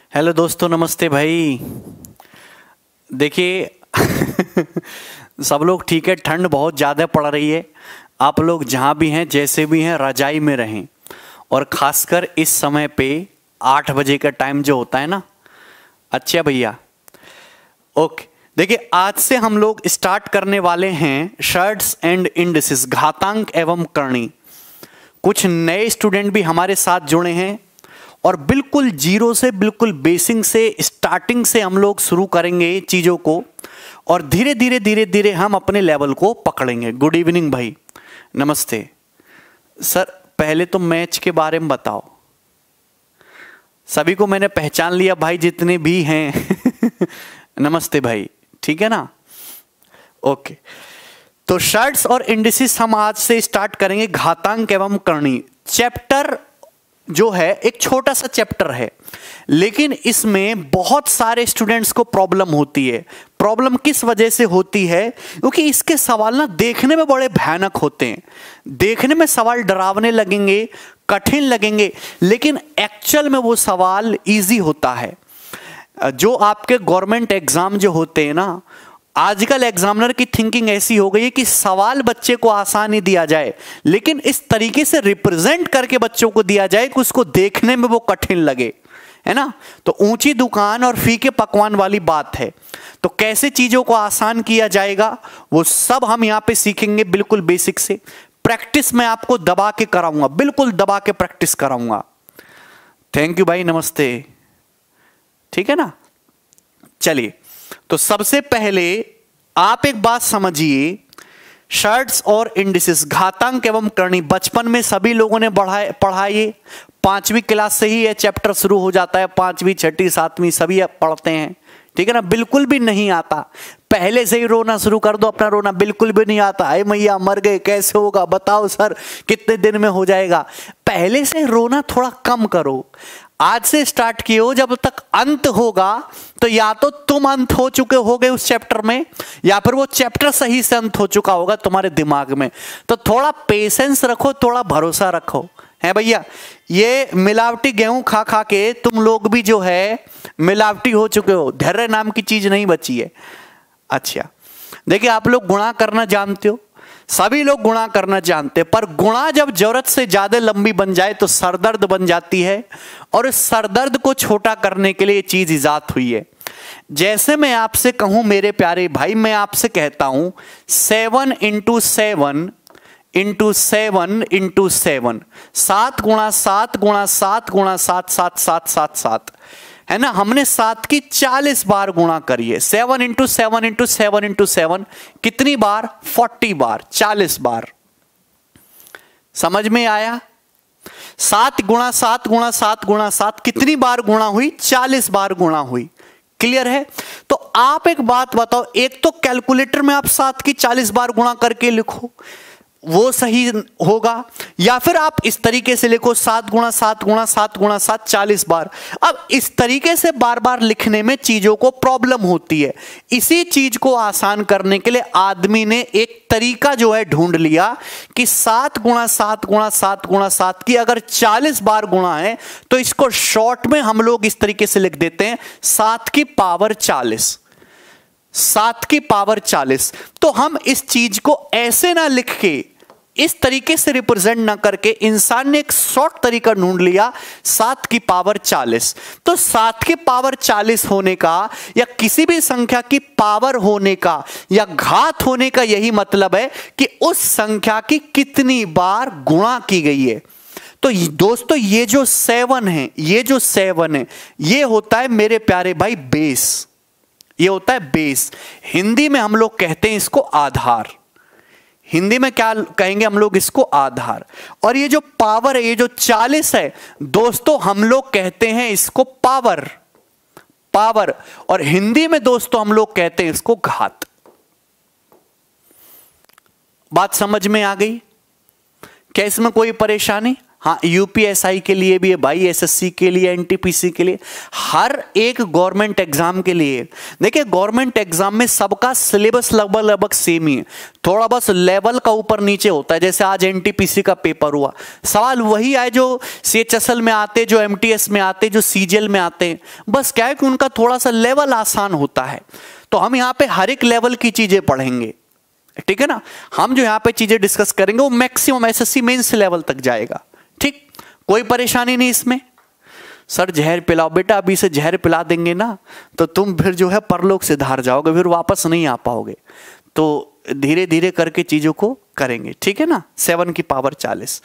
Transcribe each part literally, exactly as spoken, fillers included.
Hello दोस्तों, नमस्ते भाई। देखिए सब लोग ठीक है। ठंड बहुत ज़्यादा पड़ रही है। आप लोग जहाँ भी हैं, जैसे भी हैं, रजाई में रहें। और ख़ासकर इस समय पे आठ बजे का टाइम जो होता है ना। अच्छा भैया, ओके। देखिए, आज से हम लोग स्टार्ट करने वाले हैं शर्ट्स एंड इंडिसेस, घातांक एवं करणी। कुछ नए स्टूडेंट भी हमारे साथ जुड़े हैं और बिल्कुल जीरो से, बिल्कुल बेसिक से, स्टार्टिंग से हम लोग शुरू करेंगे चीज़ों को और धीरे धीरे धीरे धीरे हम अपने लेवल को पकड़ेंगे। गुड इवनिंग भाई, नमस्ते सर। पहले तो मैच के बारे में बताओ। सभी को मैंने पहचान लिया भाई, जितने भी हैं नमस्ते भाई, ठीक है ना। ओके, तो शर्ट्स और इंडिसेस हम आज से स्टार्ट करेंगे। घातांक एवं करणी चैप्टर जो है एक छोटा सा चैप्टर है, लेकिन इसमें बहुत सारे स्टूडेंट्स को प्रॉब्लम होती है। प्रॉब्लम किस वजह से होती है? क्योंकि इसके सवाल ना देखने में बड़े भयानक होते हैं। देखने में सवाल डरावने लगेंगे, कठिन लगेंगे, लेकिन एक्चुअल में वो सवाल इजी होता है। जो आपके गवर्नमेंट एग्जाम जो होते हैं ना, आजकल एग्जामिनर की थिंकिंग ऐसी हो गई है कि सवाल बच्चे को आसान ही दिया जाए, लेकिन इस तरीके से रिप्रेजेंट करके बच्चों को दिया जाए कि उसको देखने में वो कठिन लगे, है ना। तो ऊंची दुकान और फीके पकवान वाली बात है। तो कैसे चीजों को आसान किया जाएगा वो सब हम यहां पे सीखेंगे, बिल्कुल बेसिक से। प्रैक्टिस मैं आपको दबा के कराऊंगा, बिल्कुल दबा के प्रैक्टिस कराऊंगा। थैंक यू भाई, नमस्ते, ठीक है ना। चलिए, तो सबसे पहले आप एक बात समझिए, शर्ट्स और इंडिसेस, घातांक एवं करणी बचपन में सभी लोगों ने पढ़ाए पढ़ाई। पांचवी क्लास से ही यह चैप्टर शुरू हो जाता है। पांचवी, छठी, सातवीं सभी पढ़ते हैं, ठीक है ना। बिल्कुल भी नहीं आता, पहले से ही रोना शुरू कर दो अपना रोना। बिल्कुल भी नहीं आता, अरे मैया मर गए, कैसे होगा बताओ सर, कितने दिन में हो जाएगा। पहले से रोना थोड़ा कम करो। आज से स्टार्ट किए हो, जब तक अंत होगा तो या तो तुम अंत हो चुके होगे उस चैप्टर में, या फिर वो चैप्टर सही से अंत हो चुका होगा तुम्हारे दिमाग में। तो थोड़ा पेशेंस रखो, थोड़ा भरोसा रखो, है भैया। ये मिलावटी गेहूं खा खा के तुम लोग भी जो है मिलावटी हो चुके हो। धैर्य नाम की चीज नहीं बची है। अच्छा, देखिए, आप लोग गुणा करना जानते हो, सभी लोग गुणा करना जानते हैं, पर गुणा जब जरूरत से ज्यादा लंबी बन जाए तो सरदर्द बन जाती है, और इस सरदर्द को छोटा करने के लिए चीज इजाद हुई है। जैसे मैं आपसे कहूं मेरे प्यारे भाई, मैं आपसे कहता हूं seven into seven into seven into seven, सात गुणा सात गुणा सात गुणा सात, सात सात सात सात, है ना। हमने सात की चालीस बार गुणा करी है। Seven into seven into seven into seven कितनी बार? फोर्टी बार, चालीस बार। समझ में आया? सात गुणा सात गुणा सात गुणा सात कितनी बार गुणा हुई? चालीस बार गुणा हुई। क्लियर है? तो आप एक बात बताओ, एक तो कैलकुलेटर में आप सात की चालीस बार गुणा करके लिखो, वो सही होगा, या फिर आप इस तरीके से लिखो सात गुणा सात गुणा सात गुणा सात चालीस बार। अब इस तरीके से बार बार लिखने में चीजों को प्रॉब्लम होती है। इसी चीज को आसान करने के लिए आदमी ने एक तरीका जो है ढूंढ लिया कि सात गुणा सात गुणा सात गुणा सात की अगर चालीस बार गुणा है तो इसको शॉर्ट में हम लोग इस तरीके से लिख देते हैं, सात की पावर चालीस, सात की पावर चालीस। तो हम इस चीज को ऐसे ना लिख के, इस तरीके से रिप्रेजेंट ना करके, इंसान ने एक शॉर्ट तरीका ढूंढ लिया, सात की पावर चालीस। तो सात की पावर चालीस होने का, या किसी भी संख्या की पावर होने का, या घात होने का यही मतलब है कि उस संख्या की कितनी बार गुणा की गई है। तो दोस्तों, ये जो सेवन है, ये जो सेवन है, ये होता है मेरे प्यारे भाई बेस। ये होता है बेस। हिंदी में हम लोग कहते हैं इसको आधार। हिंदी में क्या कहेंगे हम लोग? इसको आधार। और ये जो पावर है, ये जो चालीस है दोस्तों, हम लोग कहते हैं इसको पावर, पावर। और हिंदी में दोस्तों हम लोग कहते हैं इसको घात। बात समझ में आ गई? क्या इसमें कोई परेशानी? हाँ, यूपीएसआई के लिए भी है भाई, एसएससी के लिए, एनटीपीसी के लिए, हर एक गवर्नमेंट एग्जाम के लिए। देखिए गवर्नमेंट एग्जाम में सबका सिलेबस लगभग लगभग सेम ही है, थोड़ा बस लेवल का ऊपर नीचे होता है। जैसे आज एनटीपीसी का पेपर हुआ, सवाल वही आए जो सीएचएसएल में आते, जो एमटीएस में आते, जो सीजीएल में आते हैं, बस क्या है कि उनका थोड़ा सा लेवल आसान होता है। तो हम यहाँ पे हर एक लेवल की चीजें पढ़ेंगे, ठीक है ना। हम जो यहाँ पे चीजें डिस्कस करेंगे वो मैक्सिमम एसएससी मेंस लेवल तक जाएगा, ठीक, कोई परेशानी नहीं इसमें। सर जहर पिलाओ, बेटा अभी से जहर पिला देंगे ना तो तुम फिर जो है परलोक से धार जाओगे, फिर वापस नहीं आ पाओगे। तो धीरे धीरे करके चीजों को करेंगे, ठीक है ना। सेवन की पावर चालीस,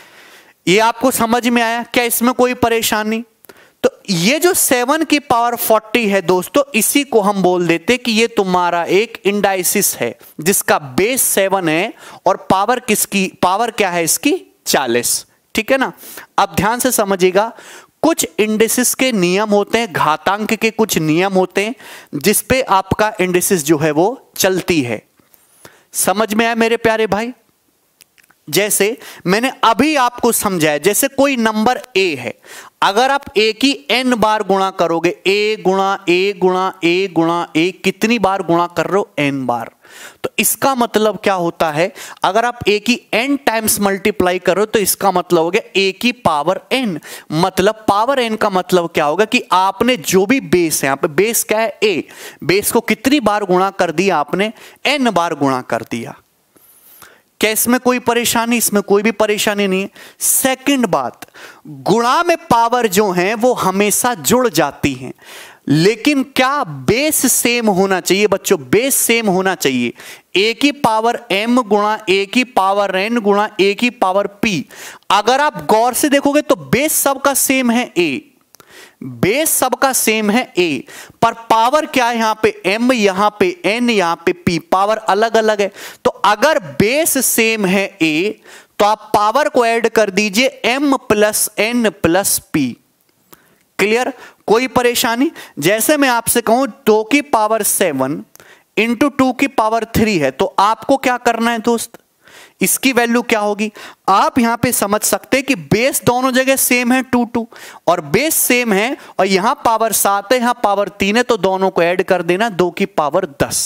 ये आपको समझ में आया क्या? इसमें कोई परेशानी? तो ये जो सेवन की पावर फोर्टी है दोस्तों, इसी को हम बोल देते कि ये तुम्हारा एक इंडाइसिस है जिसका बेस सेवन है और पावर किसकी, पावर क्या है इसकी, चालीस, ठीक है ना। अब ध्यान से समझिएगा, कुछ इंडिसिस के नियम होते हैं, घातांक के कुछ नियम होते हैं जिसपे आपका इंडिसिस जो है वो चलती है। समझ में आया मेरे प्यारे भाई? जैसे मैंने अभी आपको समझाया, जैसे कोई नंबर ए है, अगर आप ए की एन बार गुणा करोगे, ए गुणा ए गुणा ए गुणा ए, कितनी बार गुणा कर रहे हो, एन बार, तो इसका मतलब क्या होता है, अगर आप ए की एन टाइम्स मल्टीप्लाई करो तो इसका मतलब हो गया ए की पावर एन। मतलब पावर एन का मतलब क्या होगा कि आपने जो भी बेस है, यहां पे बेस क्या है, ए, बेस को कितनी बार गुणा कर दिया आपने, एन बार गुणा कर दिया। क्या इसमें कोई परेशानी? इसमें कोई भी परेशानी नहीं है। सेकंड बात, गुणा में पावर जो है वो हमेशा जुड़ जाती हैं, लेकिन क्या बेस सेम होना चाहिए बच्चों, बेस सेम होना चाहिए। ए की पावर एम गुणा ए की पावर एन गुणा ए की पावर पी, अगर आप गौर से देखोगे तो बेस सबका सेम है, ए, बेस सबका सेम है ए, पर पावर क्या है, यहां पे m, यहां पे n, यहां पे p, पावर अलग अलग है। तो अगर बेस सेम है a तो आप पावर को ऐड कर दीजिए m plus n plus p। Clear? कोई परेशानी? जैसे मैं आपसे कहूं दो की पावर सेवन इंटू टू की पावर थ्री है, तो आपको क्या करना है दोस्त, इसकी वैल्यू क्या होगी? आप यहां पे समझ सकते हैं कि बेस दोनों जगह सेम है, टू टू, और बेस सेम है और यहां पावर सात है, यहां पावर तीन है, तो दोनों को ऐड कर देना, दो की पावर दस।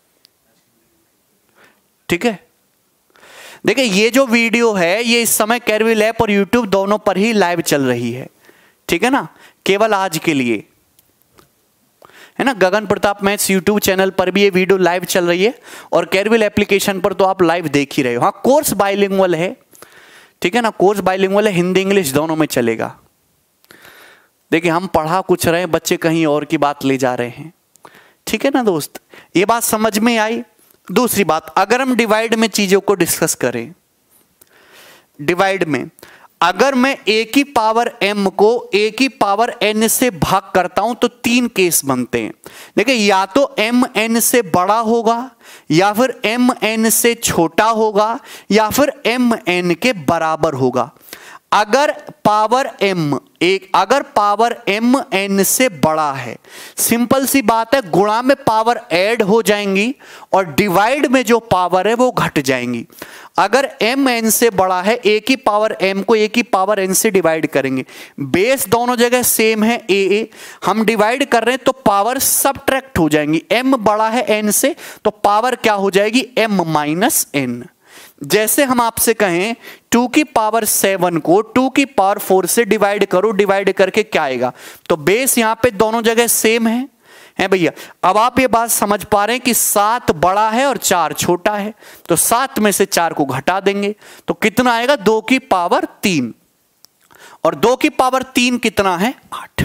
ठीक है, देखिए ये जो वीडियो है ये इस समय कैरविल ऐप और यूट्यूब दोनों पर ही लाइव चल रही है, ठीक है ना, केवल आज के लिए है ना। Gagan Pratap maths YouTube channel पर भी ये वीडियो लाइव चल रही है और कैरविल एप्लीकेशन पर तो आप लाइव देख ही रहे हो। हाँ, कोर्स बाइलिंगुअल है, ठीक है ना, कोर्स बाइलिंगुअल है, हिंदी इंग्लिश दोनों में चलेगा। देखिए हम पढ़ा कुछ रहे हैं, बच्चे कहीं और की बात ले जा रहे हैं, ठीक है ना दोस्त, ये बात समझ में आई। दूसरी बात, अगर हम डिवाइड में चीजों को डिस्कस करें, डिवाइड में अगर मैं a की पावर m को a की पावर n से भाग करता हूं तो तीन केस बनते हैं। देखिए या तो m n से बड़ा होगा, या फिर m n से छोटा होगा, या फिर m n के बराबर होगा। अगर पावर m एक अगर पावर m n से बड़ा है, सिंपल सी बात है, गुणा में पावर ऐड हो जाएंगी और डिवाइड में जो पावर है वो घट जाएंगी। अगर m n से बड़ा है, a की पावर m को a की पावर n से डिवाइड करेंगे, बेस दोनों जगह सेम है a a, हम डिवाइड कर रहे हैं तो पावर सबट्रैक्ट हो जाएंगी। m बड़ा है n से तो पावर क्या हो जाएगी, m माइनस n। जैसे हम आपसे कहें टू की पावर सेवन को टू की पावर फोर से डिवाइड करो, डिवाइड करके क्या आएगा, तो बेस यहां पे दोनों जगह सेम है, है भैया। अब आप ये बात समझ पा रहे हैं कि सात बड़ा है और चार छोटा है, तो सात में से चार को घटा देंगे तो कितना आएगा, दो की पावर तीन, और दो की पावर तीन कितना है, आठ।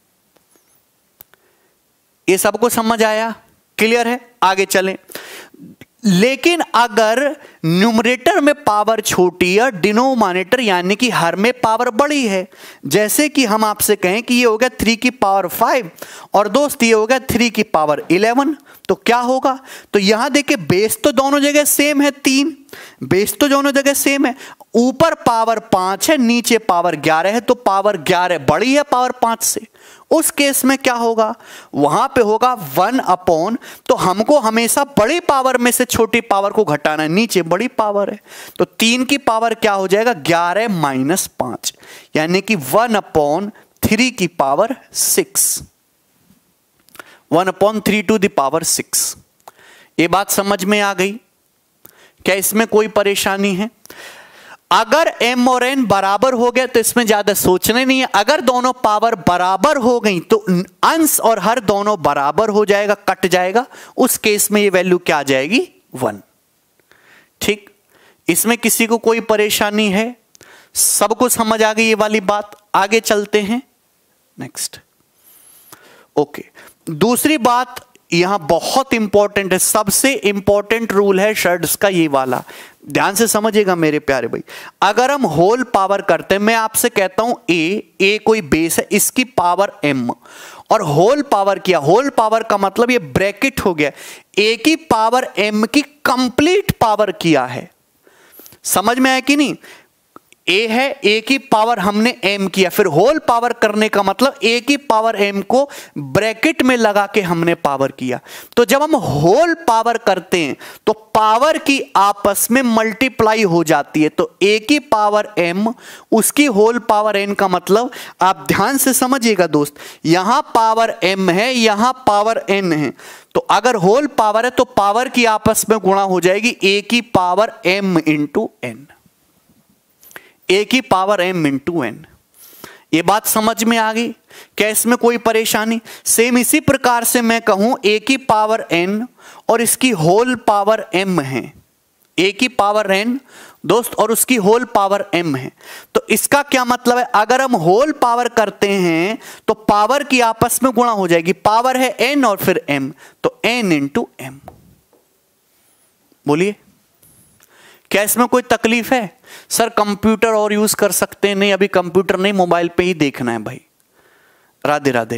ये सबको समझ आया, क्लियर है? आगे चलें। लेकिन अगर न्यूमरेटर में पावर छोटी है, डिनोमिनेटर यानी कि हर में पावर बड़ी है, जैसे कि हम आपसे कहें कि ये हो गया थ्री की पावर फाइव और दोस्त ये हो गया थ्री की पावर इलेवन, तो क्या होगा, तो यहां देखिए बेस तो दोनों जगह सेम है, तीन बेस तो दोनों जगह सेम है, ऊपर पावर पांच है नीचे पावर ग्यारह है, तो पावर ग्यारह बड़ी है पावर पांच से। उस केस में क्या होगा, वहां पे होगा वन अपॉन, तो हमको हमेशा बड़ी पावर में से छोटी पावर को घटाना है, नीचे बड़ी पावर है, तो तीन की पावर क्या हो जाएगा, ग्यारह माइनस पांच, यानी कि वन अपॉन थ्री की power six, one upon three to the power six. ये बात समझ में आ गई, क्या इसमें कोई परेशानी है? अगर m और n बराबर हो गया तो इसमें ज्यादा सोचने नहीं है, अगर दोनों पावर बराबर हो गई तो अंश और हर दोनों बराबर हो जाएगा, कट जाएगा, उस केस में ये वैल्यू क्या आ जाएगी, वन। ठीक, इसमें किसी को कोई परेशानी है? सबको समझ आ गई ये वाली बात? आगे चलते हैं नेक्स्ट। ओके, दूसरी बात यहां बहुत इंपॉर्टेंट है, सबसे इंपॉर्टेंट रूल है शर्ट्स का ये वाला, ध्यान से समझिएगा मेरे प्यारे भाई। अगर हम होल पावर करते हैं, मैं आपसे कहता हूं ए, ए कोई बेस है, इसकी पावर m, और होल पावर किया, होल पावर का मतलब ये ब्रैकेट हो गया, ए की पावर m की कंप्लीट पावर किया है। समझ में आया कि नहीं? ए है, ए की पावर हमने m किया, फिर होल पावर करने का मतलब ए की पावर m को ब्रैकेट में लगा के हमने पावर किया। तो जब हम होल पावर करते हैं तो पावर की आपस में मल्टीप्लाई हो जाती है, तो a की पावर m उसकी होल पावर n का मतलब, आप ध्यान से समझिएगा दोस्त, यहां पावर m है, यहां पावर n है, तो अगर होल पावर है तो पावर की आपस में गुणा हो जाएगी a की power m into n, A की पावर m इंटू एन। ये बात समझ में आ गई? क्या इसमें कोई परेशानी? सेम इसी प्रकार से मैं कहूं ए की पावर n और इसकी होल पावर m है, ए की पावर n दोस्त और उसकी होल पावर m है, तो इसका क्या मतलब है, अगर हम होल पावर करते हैं तो पावर की आपस में गुणा हो जाएगी, पावर है n और फिर m, तो n इंटू m। बोलिए, क्या इसमें कोई तकलीफ है? सर कंप्यूटर और यूज कर सकते हैं, नहीं अभी कंप्यूटर नहीं, मोबाइल पे ही देखना है भाई। राधे राधे,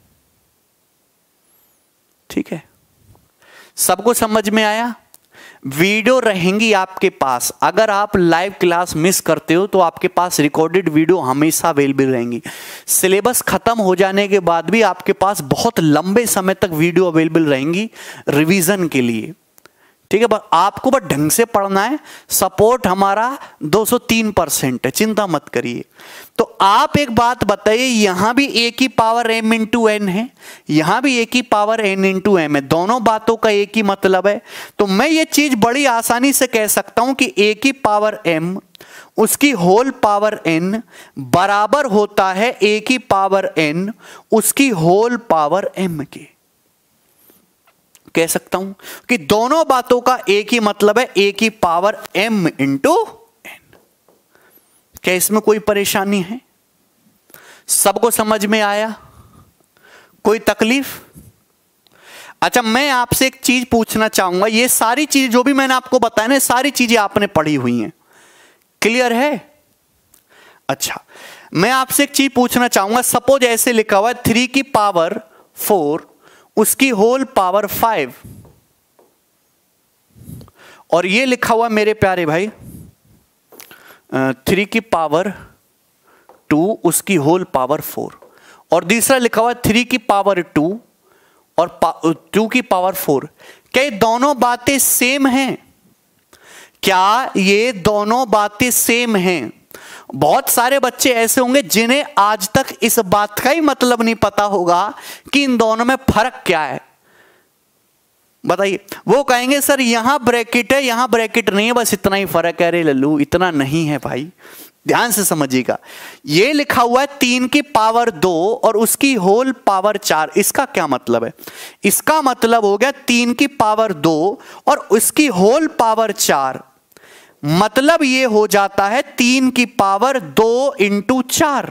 ठीक है, सबको समझ में आया? वीडियो रहेंगी आपके पास, अगर आप लाइव क्लास मिस करते हो तो आपके पास रिकॉर्डेड वीडियो हमेशा अवेलेबल रहेंगी। सिलेबस खत्म हो जाने के बाद भी आपके पास बहुत लंबे समय तक वीडियो अवेलेबल रहेंगी रिवीजन के लिए, ठीक है? बस आपको बस ढंग से पढ़ना है, सपोर्ट हमारा दो सौ तीन परसेंट है, चिंता मत करिए। तो आप एक बात बताइए, यहां भी a की पावर m इंटू एन है, यहां भी a की पावर n इंटू एम है, दोनों बातों का एक ही मतलब है। तो मैं ये चीज बड़ी आसानी से कह सकता हूं कि a की पावर m उसकी होल पावर n बराबर होता है a की पावर n उसकी होल पावर m के। कह सकता हूं कि दोनों बातों का एक ही मतलब है, a की पावर m इंटू एन। क्या इसमें कोई परेशानी है? सबको समझ में आया? कोई तकलीफ? अच्छा, मैं आपसे एक चीज पूछना चाहूंगा, ये सारी चीज जो भी मैंने आपको बताया ना, सारी चीजें आपने पढ़ी हुई हैं, क्लियर है? अच्छा, मैं आपसे एक चीज पूछना चाहूंगा, सपोज ऐसे लिखा हुआ है थ्री की पावर फोर उसकी होल पावर फाइव, और ये लिखा हुआ मेरे प्यारे भाई थ्री की पावर टू उसकी होल पावर फोर, और दूसरा लिखा हुआ थ्री की पावर टू और टू की पावर फोर। क्या ये दोनों बातें सेम हैं? क्या ये दोनों बातें सेम हैं? बहुत सारे बच्चे ऐसे होंगे जिन्हें आज तक इस बात का ही मतलब नहीं पता होगा कि इन दोनों में फर्क क्या है। बताइए, वो कहेंगे सर यहां ब्रैकेट है यहां ब्रैकेट नहीं है, बस इतना ही फर्क है। अरे लल्लू, इतना नहीं है भाई, ध्यान से समझिएगा। ये लिखा हुआ है तीन की पावर दो और उसकी होल पावर चार, इसका क्या मतलब है? इसका मतलब हो गया तीन की पावर दो और उसकी होल पावर चार, मतलब ये हो जाता है तीन की पावर दो इंटू चार।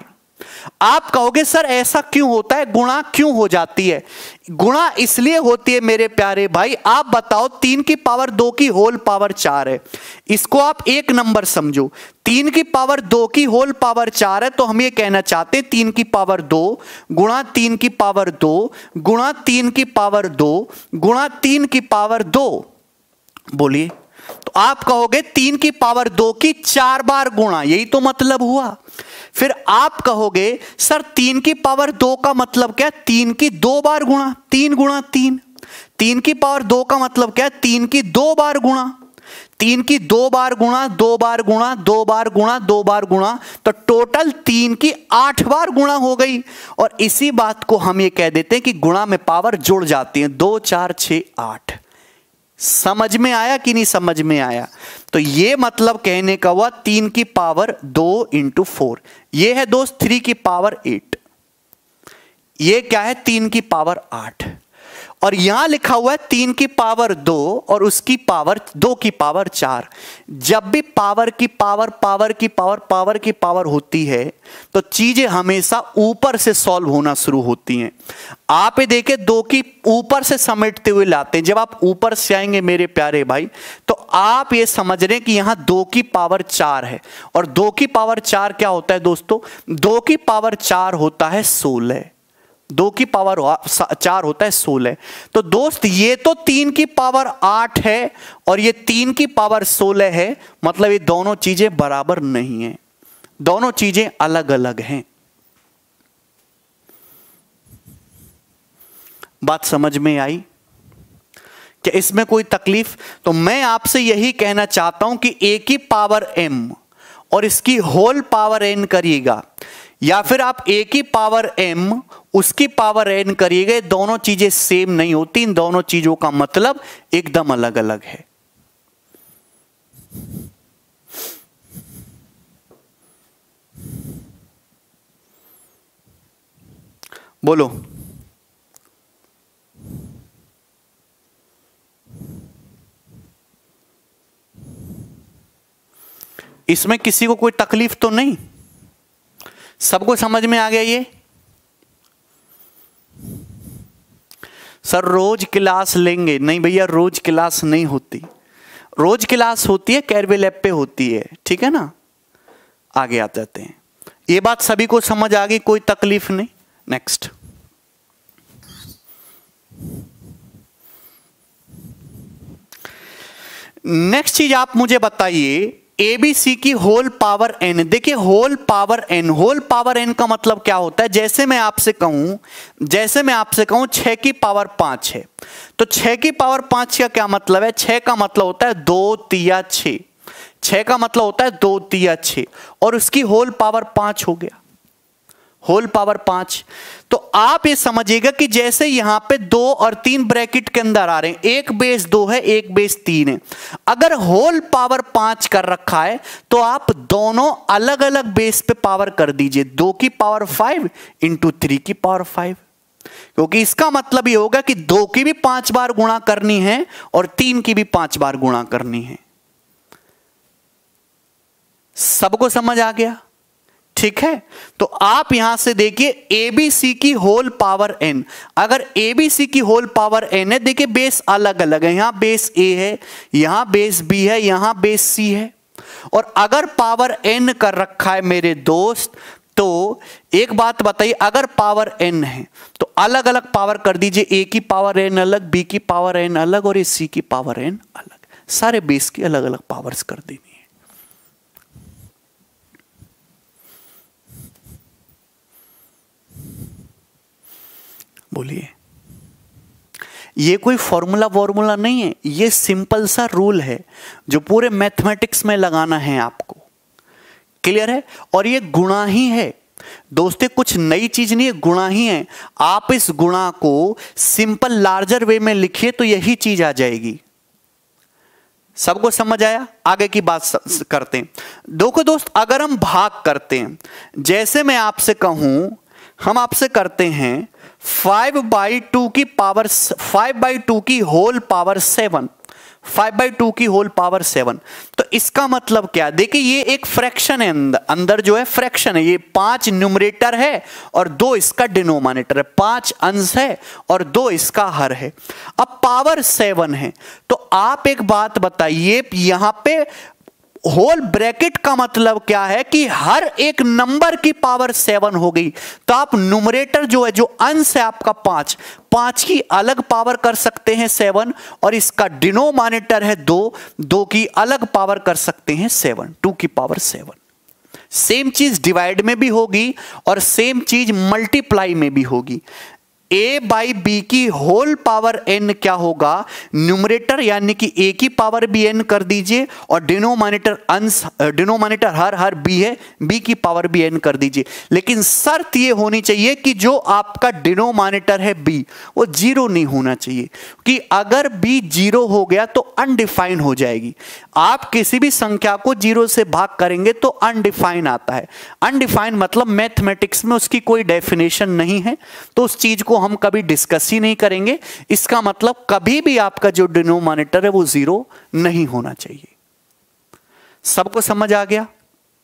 आप कहोगे सर ऐसा क्यों होता है, गुणा क्यों हो जाती है? गुणा इसलिए होती है मेरे प्यारे भाई, आप बताओ तीन की पावर दो की होल पावर चार है, इसको आप एक नंबर समझो। तीन की पावर दो की होल पावर चार है, तो हम ये कहना चाहते हैं तीन की पावर दो गुणा तीन की पावर दो गुणा तीन की पावर दो गुणा तीन की पावर दो। बोलिए, तो आप कहोगे तीन की पावर दो की चार बार गुणा, यही तो मतलब हुआ। फिर आप कहोगे सर तीन की पावर दो का मतलब क्या? तीन की दो बार गुणा, तीन गुणा तीन। तीन की पावर दो का मतलब क्या? तीन की दो बार गुणा, तीन की दो बार गुणा, दो बार गुणा, दो बार गुणा, दो बार गुणा, तो टोटल तीन की आठ बार गुणा हो गई। और इसी बात को हम ये कह देते हैं कि गुणा में पावर जुड़ जाती है, दो चार छह आठ। समझ में आया कि नहीं समझ में आया? तो ये मतलब कहने का हुआ तीन की पावर दो इंटू फोर, ये है दोस्त थ्री की पावर एट, ये क्या है तीन की पावर आठ। और यहां लिखा हुआ है तीन की पावर दो और उसकी पावर दो की पावर चार। जब भी पावर की पावर पावर की पावर पावर की पावर होती है तो चीजें हमेशा ऊपर से सॉल्व होना शुरू होती हैं। आप ये देखें, दो की ऊपर से समेटते हुए लाते हैं। जब आप ऊपर से आएंगे मेरे प्यारे भाई, तो आप ये समझ रहे हैं कि यहां दो की पावर चार है। और दो की पावर चार क्या होता है दोस्तों? दो की पावर चार होता है सोलह। दो की पावर चार होता है सोलह। तो दोस्त ये तो तीन की पावर आठ है और ये तीन की पावर सोलह है, मतलब ये दोनों चीजें बराबर नहीं है, दोनों चीजें अलग अलग हैं। बात समझ में आई? क्या इसमें कोई तकलीफ? तो मैं आपसे यही कहना चाहता हूं कि ए की पावर एम और इसकी होल पावर एन करिएगा, या फिर आप ए की पावर एम उसकी पावर एन करिएगा। दोनों चीजें सेम नहीं होती, इन दोनों चीजों का मतलब एकदम अलग अलग है। बोलो, इसमें किसी को कोई तकलीफ तो नहीं? सबको समझ में आ गया ये? सर रोज क्लास लेंगे? नहीं भैया, रोज क्लास नहीं होती। रोज क्लास होती है कैरवे लैब पे होती है, ठीक है ना। आगे आ जाते हैं। ये बात सभी को समझ आ गई, कोई तकलीफ नहीं। नेक्स्ट, नेक्स्ट चीज आप मुझे बताइए, एबीसी की होल पावर एन। देखिए whole power N, whole power N का मतलब क्या होता है? जैसे मैं आपसे कहूं जैसे मैं आपसे कहूं छह की पावर पांच है, तो छह की पावर पांच का क्या मतलब है? छह का मतलब होता है दो तिया छह, छह का मतलब होता है दो तिया छह, और उसकी होल पावर पांच हो गया, होल पावर पांच। तो आप ये समझिएगा कि जैसे यहां पे दो और तीन ब्रैकेट के अंदर आ रहे हैं, एक बेस दो है एक बेस तीन है, अगर होल पावर पांच कर रखा है तो आप दोनों अलग अलग बेस पे पावर कर दीजिए, दो की पावर फाइव इंटू थ्री की पावर फाइव, क्योंकि इसका मतलब ये होगा कि दो की भी पांच बार गुणा करनी है और तीन की भी पांच बार गुणा करनी है। सबको समझ आ गया? ठीक है, तो आप यहां से देखिए एबीसी की होल पावर एन, अगर एबीसी की होल पावर एन है, देखिए बेस अलग अलग है, यहां बेस ए है, यहां बेस बी है, यहां बेस सी है, और अगर पावर एन कर रखा है मेरे दोस्त, तो एक बात बताइए, अगर पावर एन है तो अलग अलग पावर कर दीजिए, ए की पावर एन अलग, बी की पावर एन अलग और सी की पावर एन अलग, सारे बेस की अलग अलग पावर्स कर देनी है। बोलिए, ये कोई फॉर्मूला फॉर्मूला नहीं है, ये सिंपल सा रूल है जो पूरे मैथमेटिक्स में लगाना है आपको। क्लियर है? और ये गुणा ही है दोस्तों, कुछ नई चीज नहीं है, गुणा ही है। आप इस गुणा को सिंपल लार्जर वे में लिखिए तो यही चीज आ जाएगी। सबको समझ आया? आगे की बात करते हैं। देखो दोस्त, अगर हम भाग करते हैं, जैसे मैं आपसे कहूं, हम आपसे करते हैं फाइव बाई टू की पावर फाइव बाई टू की whole power seven, five by two की होल पावर सेवन। तो इसका मतलब क्या, देखिए ये एक फ्रैक्शन है, अंदर अंदर जो है फ्रैक्शन है, ये पांच न्यूमरेटर है और दो इसका डिनोमिनेटर है, पांच अंश है और दो इसका हर है। अब पावर सेवन है, तो आप एक बात बताइए, यहां पे होल ब्रैकेट का मतलब क्या है कि हर एक नंबर की पावर सेवन हो गई। तो आप न्यूमरेटर जो है, जो अंश है आपका पांच, पांच की अलग पावर कर सकते हैं सेवन, और इसका डिनोमिनेटर है दो, दो की अलग पावर कर सकते हैं सेवन, टू की पावर सेवन। सेम चीज डिवाइड में भी होगी और सेम चीज मल्टीप्लाई में भी होगी। ए बाई बी की होल पावर एन क्या होगा, न्यूमरेटर यानी कि ए की पावर भी एन कर दीजिए और डिनोमिनेटर अंश, डिनोमिनेटर हर हर बी है, बी की पावर भी एन कर दीजिए। लेकिन शर्त ये होनी चाहिए कि जो आपका डिनोमिनेटर है बी, वो जीरो नहीं होना चाहिए, कि अगर बी जीरो हो गया तो अनडिफाइन हो जाएगी। आप किसी भी संख्या को जीरो से भाग करेंगे तो अनडिफाइन आता है। अनडिफाइन मतलब मैथमेटिक्स में उसकी कोई डेफिनेशन नहीं है, तो उस चीज को हम कभी डिस्कस ही नहीं करेंगे। इसका मतलब कभी भी आपका जो डिनोमिनेटर है वो जीरो नहीं होना चाहिए। सबको समझ आ गया?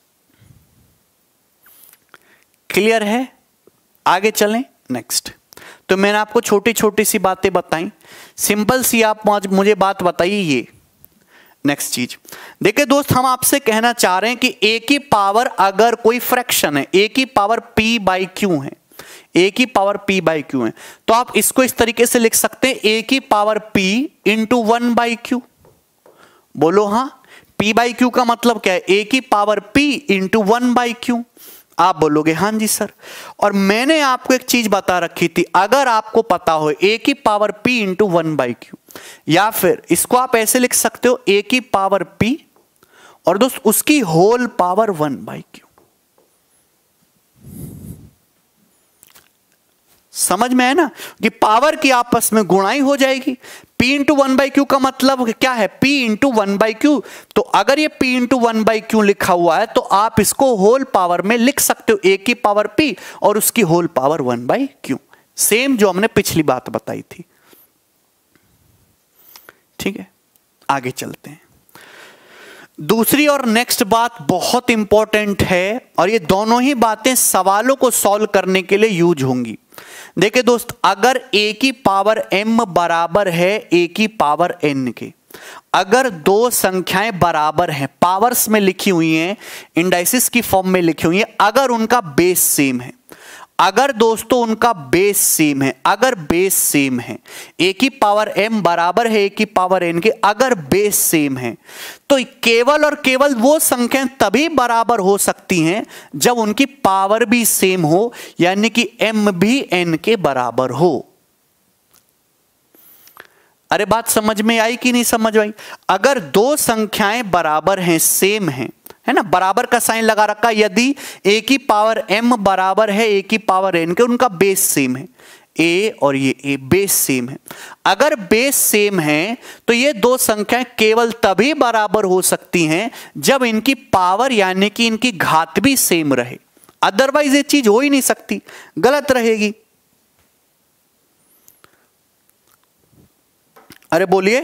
क्लियर है? आगे चलें नेक्स्ट। तो मैंने आपको छोटी छोटी सी बातें बताई, सिंपल सी। आप मुझे बात बताइए ये नेक्स्ट चीज। देखिए दोस्त, हम आपसे कहना चाह रहे हैं कि ए की पावर अगर कोई फ्रैक्शन है, ए की पावर पी बाई क्यू है, ए की पावर पी बाई क्यू है, तो आप इसको इस तरीके से लिख सकते हैं, ए की power P into one by Q. बोलो हाँ, पी बाई क्यू का मतलब क्या है, ए की power P into one by Q. आप बोलोगे हाँ जी सर। और मैंने आपको एक चीज बता रखी थी, अगर आपको पता हो ए की power P into one by Q, या फिर इसको आप ऐसे लिख सकते हो, ए की पावर पी और दोस्त उसकी whole power one by Q. समझ में है ना, कि पावर की आपस में गुणाई हो जाएगी। P into one by Q का मतलब क्या है, P into one by Q. तो अगर ये P into one by Q लिखा हुआ है तो आप इसको होल पावर में लिख सकते हो, A की पावर P और उसकी whole power one by Q. Same जो हमने पिछली बात बताई थी। ठीक है, आगे चलते हैं। दूसरी और नेक्स्ट बात बहुत इंपॉर्टेंट है, और ये दोनों ही बातें सवालों को सॉल्व करने के लिए यूज होंगी। देखिए दोस्त, अगर a की पावर m बराबर है a की पावर n के, अगर दो संख्याएं बराबर हैं, पावर्स में लिखी हुई हैं, इंडाइसिस की फॉर्म में लिखी हुई हैं, अगर उनका बेस सेम है, अगर दोस्तों उनका बेस सेम है, अगर बेस सेम है, a की पावर m बराबर है a की पावर n के, अगर बेस सेम है, तो केवल और केवल वो संख्याएं तभी बराबर हो सकती हैं जब उनकी पावर भी सेम हो, यानी कि m भी n के बराबर हो। अरे बात समझ में आई कि नहीं समझ आई? अगर दो संख्याएं बराबर हैं, सेम हैं, है ना, बराबर का साइन लगा रखा, यदि a की पावर m बराबर है a की पावर n के, उनका बेस सेम है, a और ये a बेस सेम है। अगर बेस सेम है तो ये दो संख्याएं केवल तभी बराबर हो सकती हैं जब इनकी पावर यानी कि इनकी घात भी सेम रहे, अदरवाइज ये चीज हो ही नहीं सकती, गलत रहेगी। अरे बोलिए,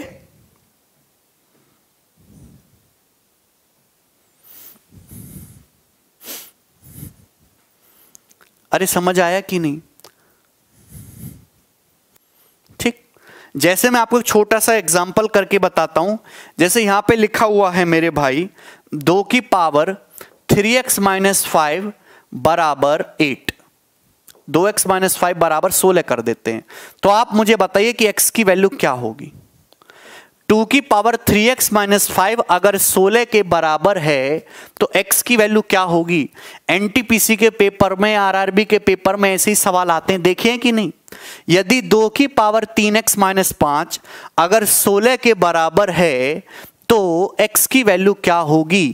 अरे समझ आया कि नहीं? ठीक, जैसे मैं आपको एक छोटा सा एग्जांपल करके बताता हूं। जैसे यहां पे लिखा हुआ है मेरे भाई, दो की power three X minus five बराबर एट, दो एक्स माइनस फाइव बराबर सोलह कर देते हैं। तो आप मुझे बताइए कि x की वैल्यू क्या होगी। टू की power three X minus five अगर सोलह के बराबर है तो x की वैल्यू क्या होगी। एनटीपीसी के पेपर में, आरआरबी के पेपर में ऐसे ही सवाल आते हैं, देखिए कि नहीं। यदि दो की पावर तीन एक्स माइनस पांच अगर सोलह के बराबर है तो x की वैल्यू क्या होगी।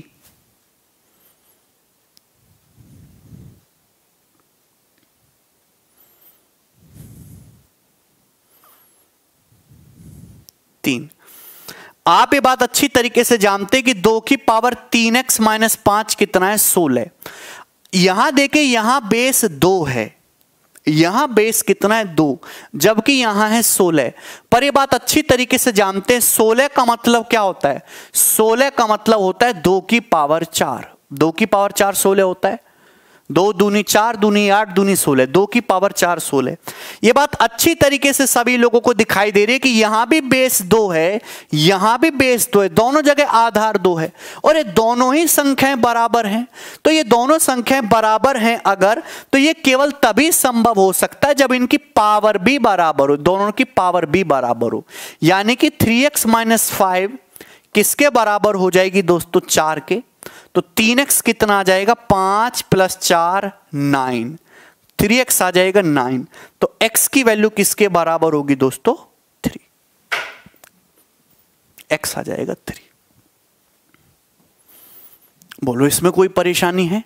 तीन। आप ये बात अच्छी तरीके से जानते हैं कि दो की पावर तीन एक्स माइनस पांच कितना है, सोलह। यहां देखें, यहां बेस दो है, यहां बेस कितना है दो, जबकि यहां है सोलह। पर ये बात अच्छी तरीके से जानते हैं, सोलह का मतलब क्या होता है? सोलह का मतलब होता है दो की पावर चार। दो की पावर चार सोलह होता है। दो दूनी चार, दूनी आठ, दूनी सोलह, दो की पावर चार सोलह। ये बात अच्छी तरीके से सभी लोगों को दिखाई दे रही है कि यहां भी बेस दो है, यहां भी बेस दो है, दोनों जगह आधार दो है, और ये दोनों ही संख्याएं बराबर हैं। तो ये दोनों संख्याएं बराबर हैं अगर, तो ये केवल तभी संभव हो सकता है जब इनकी पावर भी बराबर हो, दोनों की पावर भी बराबर हो। यानी कि थ्री एक्स माइनस फाइव किसके बराबर हो जाएगी दोस्तों? चार के। तो तीन एक्स कितना आ जाएगा? पांच प्लस चार नाइन, थ्री एक्स आ जाएगा नाइन। तो एक्स की वैल्यू किसके बराबर होगी दोस्तों? थ्री। एक्स आ जाएगा थ्री। बोलो इसमें कोई परेशानी है?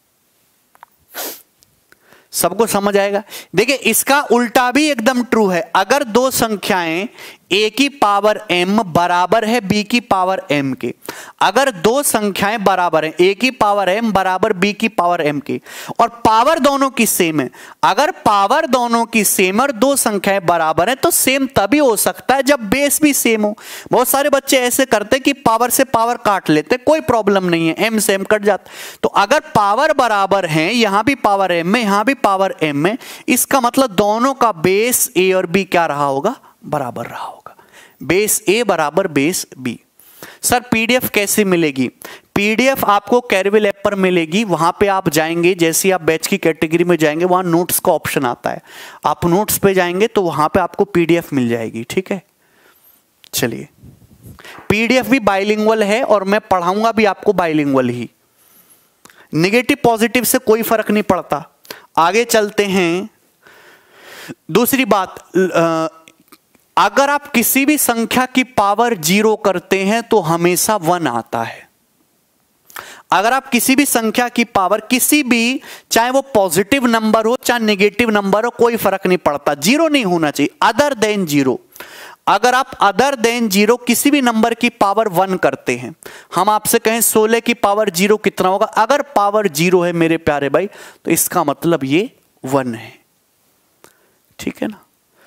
सबको समझ आएगा? देखिए इसका उल्टा भी एकदम ट्रू है। अगर दो संख्याएं a की पावर m बराबर है b की पावर m के, अगर दो संख्याएं बराबर हैं a की पावर m बराबर b की पावर m के, और पावर दोनों की सेम है, अगर पावर दोनों की सेम और दो संख्याएं बराबर हैं तो सेम तभी हो सकता है जब बेस भी सेम हो। बहुत सारे बच्चे ऐसे करते कि पावर से पावर काट लेते, कोई प्रॉब्लम नहीं है, m से m कट जाता। तो अगर पावर बराबर है, यहां भी पावर m है, यहां भी पावर m है, इसका मतलब दोनों का बेस a और b क्या रहा होगा? बराबर रहा होगा। बेस ए बराबर बेस बी। सर पीडीएफ कैसे मिलेगी? पीडीएफ आपको कैरविल ऐप पर मिलेगी। वहां पे आप जाएंगे, जैसे आप बैच की कैटेगरी में जाएंगे, वहां नोट्स का ऑप्शन आता है, आप नोट्स पे जाएंगे तो वहां पे आपको पीडीएफ मिल जाएगी। ठीक है, चलिए पीडीएफ भी बाइलिंगुअल है और मैं पढ़ाऊंगा भी आपको बाइलिंगुअल ही। नेगेटिव पॉजिटिव से कोई फर्क नहीं पड़ता। आगे चलते हैं। दूसरी बात, आ, अगर आप किसी भी संख्या की पावर जीरो करते हैं तो हमेशा वन आता है। अगर आप किसी भी संख्या की पावर, किसी भी, चाहे वो पॉजिटिव नंबर हो चाहे नेगेटिव नंबर हो, कोई फर्क नहीं पड़ता, जीरो नहीं होना चाहिए, अदर देन जीरो। अगर आप अदर देन जीरो किसी भी नंबर की पावर वन करते हैं, हम आपसे कहें सोलह की पावर जीरो कितना होगा? अगर पावर जीरो है मेरे प्यारे भाई, तो इसका मतलब ये वन है। ठीक है ना?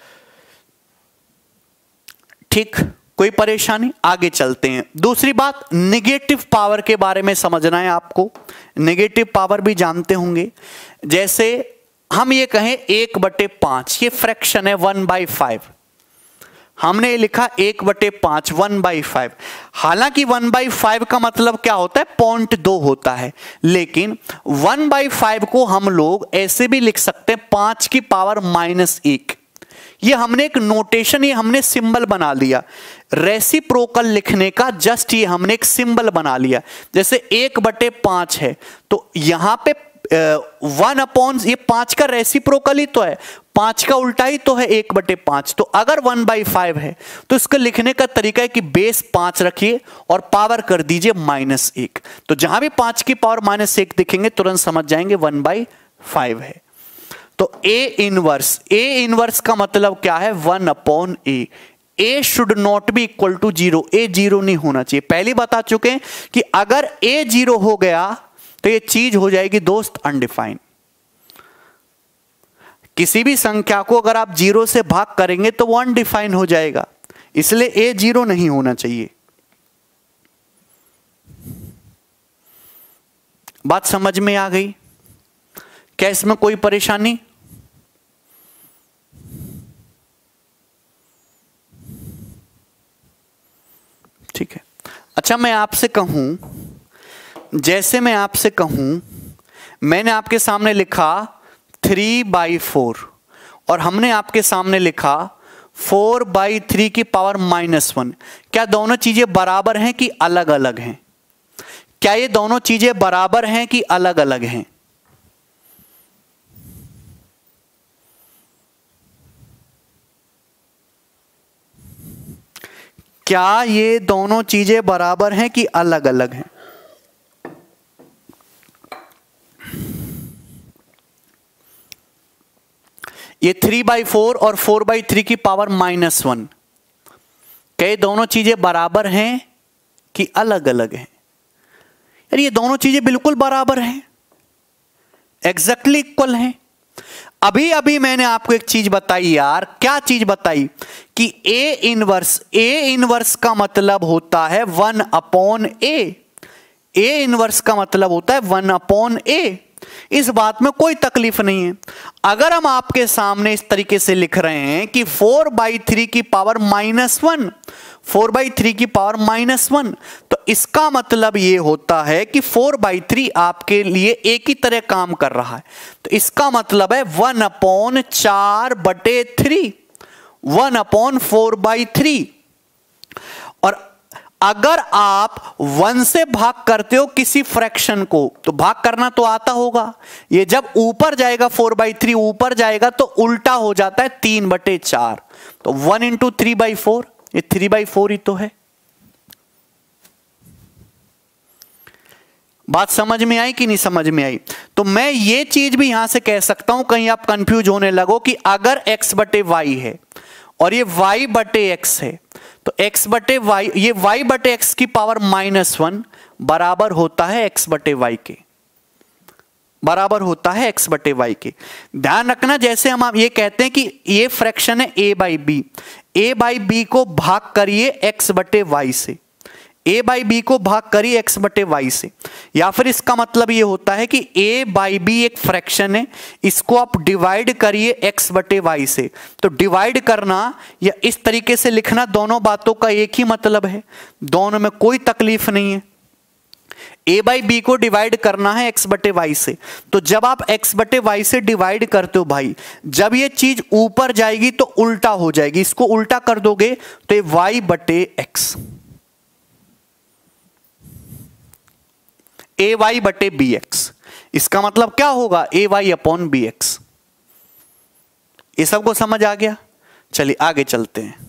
ठीक, कोई परेशानी? आगे चलते हैं। दूसरी बात, नेगेटिव पावर के बारे में समझना है आपको। नेगेटिव पावर भी जानते होंगे। जैसे हम ये कहें एक बटे पांच, ये फ्रैक्शन है वन बाई फाइव। हमने लिखा एक बटे पांच, वन बाई फाइव। हालांकि वन बाई फाइव का मतलब क्या होता है? पॉइंट दो होता है, लेकिन वन बाई फाइव को हम लोग ऐसे भी लिख सकते हैं, पांच की पावर माइनस एक। ये हमने एक नोटेशन, ये हमने सिंबल बना लिया रेसिप्रोकल लिखने का, जस्ट ये हमने एक सिंबल बना लिया। जैसे एक बटे पांच है तो यहां पे वन अपॉन, ये पांच का रेसिप्रोकल ही तो है, पांच का उल्टा ही तो है एक बटे पांच। तो अगर वन बाई फाइव है तो इसको लिखने का तरीका है कि बेस पांच रखिए और पावर कर दीजिए माइनस एक। तो जहां भी पांच की पावर माइनस एक दिखेंगे तुरंत समझ जाएंगे वन बाई फाइव है। तो ए इनवर्स, ए इनवर्स का मतलब क्या है? One upon A. A should not be equal to zero, A zero नहीं होना चाहिए। पहले बता चुके हैं कि अगर ए जीरो हो गया तो ये चीज हो जाएगी दोस्त अनडिफाइंड। किसी भी संख्या को अगर आप जीरो से भाग करेंगे तो वो अनडिफाइंड हो जाएगा, इसलिए ए जीरो नहीं होना चाहिए। बात समझ में आ गई? क्या इसमें कोई परेशानी? ठीक है। अच्छा मैं आपसे कहूं, जैसे मैं आपसे कहूं, मैंने आपके सामने लिखा थ्री बाई फोर और हमने आपके सामने लिखा फोर बाई थ्री की पावर माइनस वन। क्या दोनों चीजें बराबर हैं कि अलग अलग हैं? क्या ये दोनों चीजें बराबर हैं कि अलग अलग हैं? क्या ये दोनों चीजें बराबर हैं कि अलग अलग हैं? ये थ्री बाई फोर और फोर बाई थ्री की पावर माइनस वन, क्या ये दोनों चीजें बराबर हैं कि अलग अलग हैं? यार ये दोनों चीजें बिल्कुल बराबर हैं, एग्जैक्टली इक्वल हैं। अभी अभी मैंने आपको एक चीज बताई यार, क्या चीज बताई कि ए इनवर्स, ए इनवर्स का मतलब होता है one upon A, A inverse का मतलब होता है वन अपॉन ए। इस बात में कोई तकलीफ नहीं है। अगर हम आपके सामने इस तरीके से लिख रहे हैं कि फोर बाई थ्री की power minus one, four by three की पावर माइनस वन, तो इसका मतलब यह होता है कि फोर बाई थ्री आपके लिए एक ही तरह काम कर रहा है। तो इसका मतलब है वन अपॉन चार बटे three, one upon four by three. और अगर आप वन से भाग करते हो किसी फ्रैक्शन को, तो भाग करना तो आता होगा, ये जब ऊपर जाएगा फोर बाई थ्री ऊपर जाएगा तो उल्टा हो जाता है तीन बटे चार। तो one into three by four, ये थ्री बाई फोर ही तो है। बात समझ में आई कि नहीं समझ में आई? तो मैं ये चीज भी यहां से कह सकता हूं, कहीं आप कंफ्यूज होने लगो कि अगर x बटे वाई है और ये y बटे x है, तो x बटे वाई, ये y बटे x की पावर माइनस वन बराबर होता है x बटे वाई के, बराबर होता है x बटे वाई के। ध्यान रखना, जैसे हम आप ये कहते हैं कि ये फ्रैक्शन है a बाई बी, a बाई बी को भाग करिए x बटे वाई से, a बाई बी को भाग करिए x बटे वाई से, या फिर इसका मतलब ये होता है कि a बाई बी एक फ्रैक्शन है, इसको आप डिवाइड करिए x बटे वाई से। तो डिवाइड करना या इस तरीके से लिखना, दोनों बातों का एक ही मतलब है, दोनों में कोई तकलीफ नहीं है। a बाई बी को डिवाइड करना है x बटे वाई से, तो जब आप x बटे वाई से डिवाइड करते हो भाई, जब ये चीज ऊपर जाएगी तो उल्टा हो जाएगी, इसको उल्टा कर दोगे तो ये y बटे x, ए वाई बटे बी एक्स। इसका मतलब क्या होगा? A Y upon B X. ये सबको समझ आ गया? चलिए आगे चलते हैं।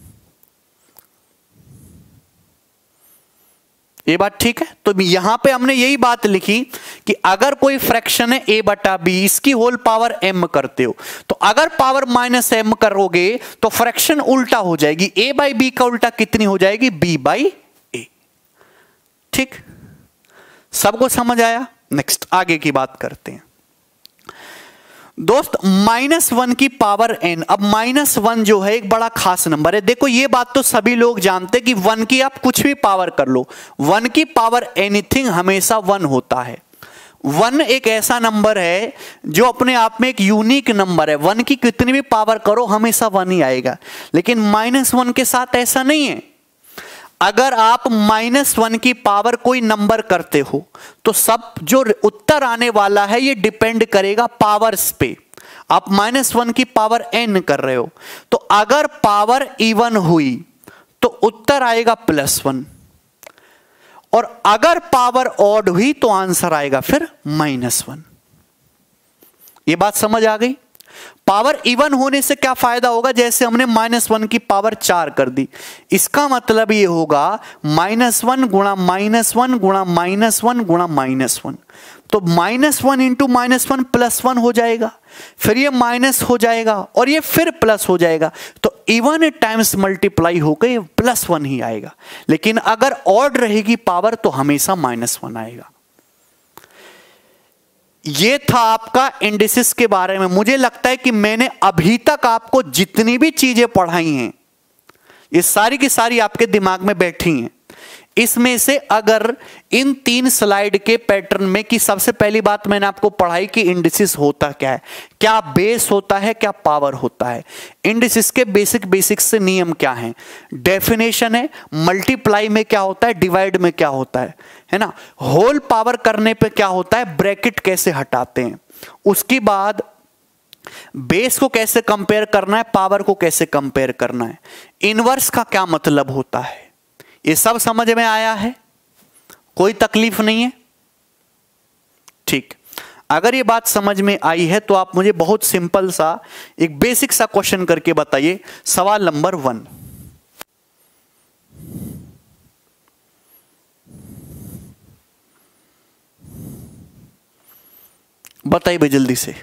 ये बात ठीक है? तो यहां पे हमने यही बात लिखी कि अगर कोई फ्रैक्शन है ए बटा बी, इसकी होल पावर एम करते हो, तो अगर पावर माइनस एम करोगे तो फ्रैक्शन उल्टा हो जाएगी, ए बाई बी का उल्टा कितनी हो जाएगी? B by A. ठीक, सबको समझ आया? नेक्स्ट आगे की बात करते हैं दोस्त। माइनस वन की पावर एन, अब माइनस वन जो है एक बड़ा खास नंबर है। देखो ये बात तो सभी लोग जानते हैं कि वन की आप कुछ भी पावर कर लो, वन की पावर एनीथिंग हमेशा वन होता है। वन एक ऐसा नंबर है जो अपने आप में एक यूनिक नंबर है, वन की कितनी भी पावर करो हमेशा वन ही आएगा। लेकिन माइनस वन के साथ ऐसा नहीं है। अगर आप माइनस वन की पावर कोई नंबर करते हो तो सब जो उत्तर आने वाला है ये डिपेंड करेगा पावर्स पे। आप माइनस वन की पावर एन कर रहे हो, तो अगर पावर इवन हुई तो उत्तर आएगा प्लस वन, और अगर पावर ऑड हुई तो आंसर आएगा फिर माइनस वन। ये बात समझ आ गई? पावर इवन होने से क्या फायदा होगा? जैसे हमने माइनस वन की पावर चार कर दी, इसका मतलब ये होगा माइनस वन गुणा माइनस वन गुणा माइनस वन गुणा माइनस वन, तो minus one into minus one plus one हो जाएगा, फिर ये माइनस हो जाएगा और ये फिर प्लस हो जाएगा। तो इवन टाइम्स मल्टीप्लाई होकर ये प्लस वन ही आएगा। लेकिन अगर ऑड रहेगी पावर तो हमेशा माइनस वन आएगा। ये था आपका इंडिसेस के बारे में। मुझे लगता है कि मैंने अभी तक आपको जितनी भी चीजें पढ़ाई हैं ये सारी की सारी आपके दिमाग में बैठी हैं। इसमें से अगर इन तीन स्लाइड के पैटर्न में कि सबसे पहली बात मैंने आपको पढ़ाई कि इंडिसेस होता क्या है, क्या बेस होता है, क्या पावर होता है। इंडिसेस के बेसिक बेसिक से नियम क्या हैं, डेफिनेशन है, मल्टीप्लाई में क्या होता है, डिवाइड में क्या होता है, है ना, होल पावर करने पे क्या होता है, ब्रैकेट कैसे हटाते हैं, उसके बाद बेस को कैसे कंपेयर करना है, पावर को कैसे कंपेयर करना है, इनवर्स का क्या मतलब होता है, ये सब समझ में आया है? कोई तकलीफ नहीं है? ठीक, अगर ये बात समझ में आई है तो आप मुझे बहुत सिंपल सा एक बेसिक सा क्वेश्चन करके बताइए। सवाल नंबर वन, बताइए भाई जल्दी से।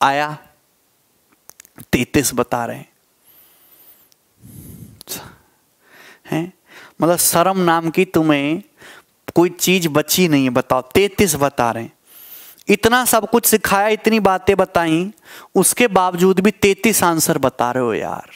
आया? तैतीस बता रहे हैं, हैं? मतलब शर्म नाम की तुम्हें कोई चीज बची नहीं है। बताओ, तैतीस बता रहे हैं। इतना सब कुछ सिखाया, इतनी बातें बताई, उसके बावजूद भी तैतीस आंसर बता रहे हो यार।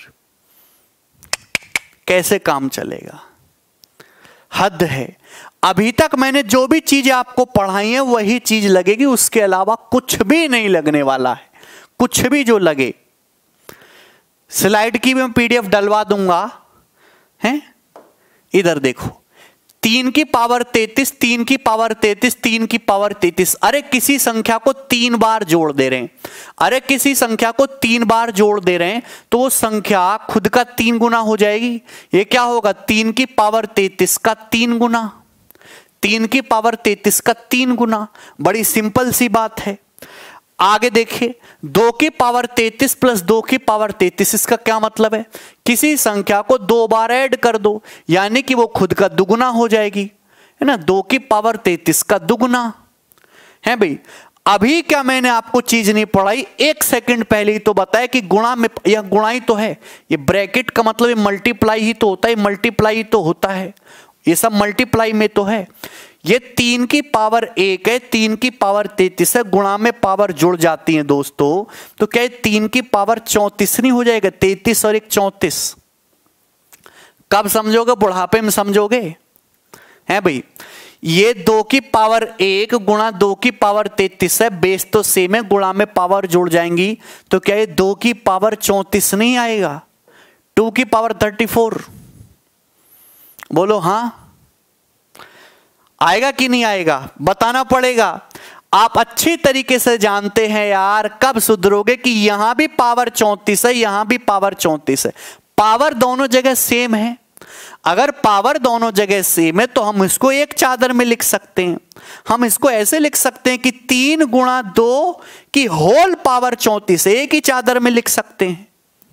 कैसे काम चलेगा? हद है। अभी तक मैंने जो भी चीजें आपको पढ़ाई है वही चीज लगेगी, उसके अलावा कुछ भी नहीं लगने वाला है। कुछ भी जो लगे, स्लाइड की भी मैं पीडीएफ डलवा दूंगा, हैं? इधर देखो, तीन की पावर तैतीस, तीन की पावर तैतीस, तीन की पावर तैतीस। अरे किसी संख्या को तीन बार जोड़ दे रहे हैं, अरे किसी संख्या को तीन बार जोड़ दे रहे हैं तो वो संख्या खुद का तीन गुना हो जाएगी। ये क्या होगा? तीन की पावर तैतीस का तीन गुना, तीन की पावर तैतीस का तीन गुना। बड़ी सिंपल सी बात है। आगे देखिए, दो की पावर तैतीस प्लस दो की पावर तैतीस, इसका क्या मतलब है? किसी संख्या को दो बार ऐड कर दो, यानी कि वो खुद का दुगुना हो जाएगी, है ना? दो की पावर तैतीस का दुगुना है भाई। अभी क्या मैंने आपको चीज नहीं पढ़ाई? एक सेकंड पहले ही तो बताया कि गुणा में, यह गुणा ही तो है, ये ब्रैकेट का मतलब ये मल्टीप्लाई ही तो होता है, मल्टीप्लाई ही तो होता है, ये सब मल्टीप्लाई में तो है। ये तीन की पावर एक है, तीन की पावर तैतीस है, गुणा में पावर जुड़ जाती है दोस्तों, तो क्या है? तीन की पावर चौंतीस नहीं हो जाएगा? तैतीस और एक चौंतीस। कब समझोगे? बुढ़ापे में समझोगे, हैं भाई? ये दो की पावर एक गुणा दो की पावर तैतीस है, बेस तो सेम है, गुणा में पावर जुड़ जाएंगी, तो क्या ये दो की पावर चौंतीस नहीं आएगा? टू की पावर थर्टी फोर। बोलो हाँ, आएगा कि नहीं आएगा? बताना पड़ेगा। आप अच्छी तरीके से जानते हैं यार, कब सुधरोगे कि यहां भी पावर चौंतीस है, यहां भी पावर चौंतीस है, पावर दोनों जगह सेम है। अगर पावर दोनों जगह सेम है तो हम इसको एक चादर में लिख सकते हैं। हम इसको ऐसे लिख सकते हैं कि तीन गुणा दो की होल पावर चौंतीस, एक ही चादर में लिख सकते हैं।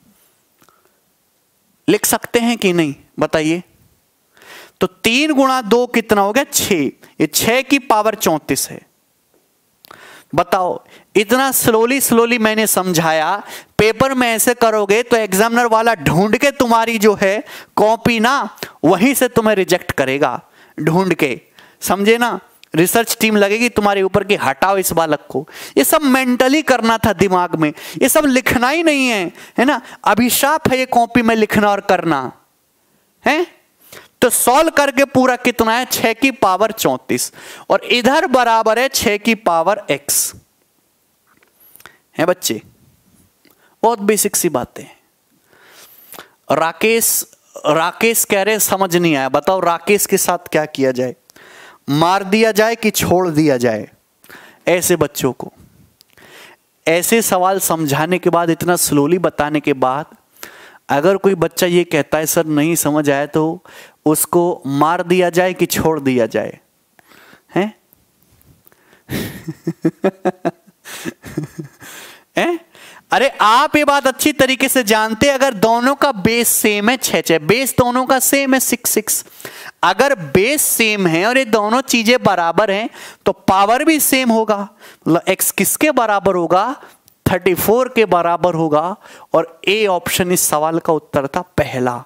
लिख सकते हैं कि नहीं बताइए? तो तीन गुणा दो कितना हो गया? छह। ये छह की पावर चौंतीस है। बताओ, इतना स्लोली स्लोली मैंने समझाया, पेपर में ऐसे करोगे तो एग्जामिनर वाला ढूंढ के तुम्हारी जो है कॉपी ना, वहीं से तुम्हें रिजेक्ट करेगा, ढूंढ के। समझे ना? रिसर्च टीम लगेगी तुम्हारे ऊपर कि हटाओ इस बालक को। ये सब मेंटली करना था दिमाग में, ये सब लिखना ही नहीं है, है ना? अभिशाप है ये कॉपी में लिखना और करना है। तो सॉल्व करके पूरा कितना है? छह की पावर चौंतीस, और इधर बराबर है छह की पावर एक्स। है बच्चे? बहुत बेसिक सी बातें हैं। राकेश राकेश कह रहे समझ नहीं आया। बताओ राकेश के साथ क्या किया जाए? मार दिया जाए कि छोड़ दिया जाए? ऐसे बच्चों को ऐसे सवाल समझाने के बाद, इतना स्लोली बताने के बाद, अगर कोई बच्चा ये कहता है सर नहीं समझ आया, तो उसको मार दिया जाए कि छोड़ दिया जाए? हैं? हैं? अरे आप ये बात अच्छी तरीके से जानते, अगर दोनों का बेस सेम है, छह छह, बेस दोनों का सेम है, सिक्स सिक्स। अगर बेस सेम है और ये दोनों चीजें बराबर हैं तो पावर भी सेम होगा। मतलब एक्स किसके बराबर होगा? थर्टी फोर के बराबर होगा। और ए ऑप्शन इस सवाल का उत्तर था, पहला।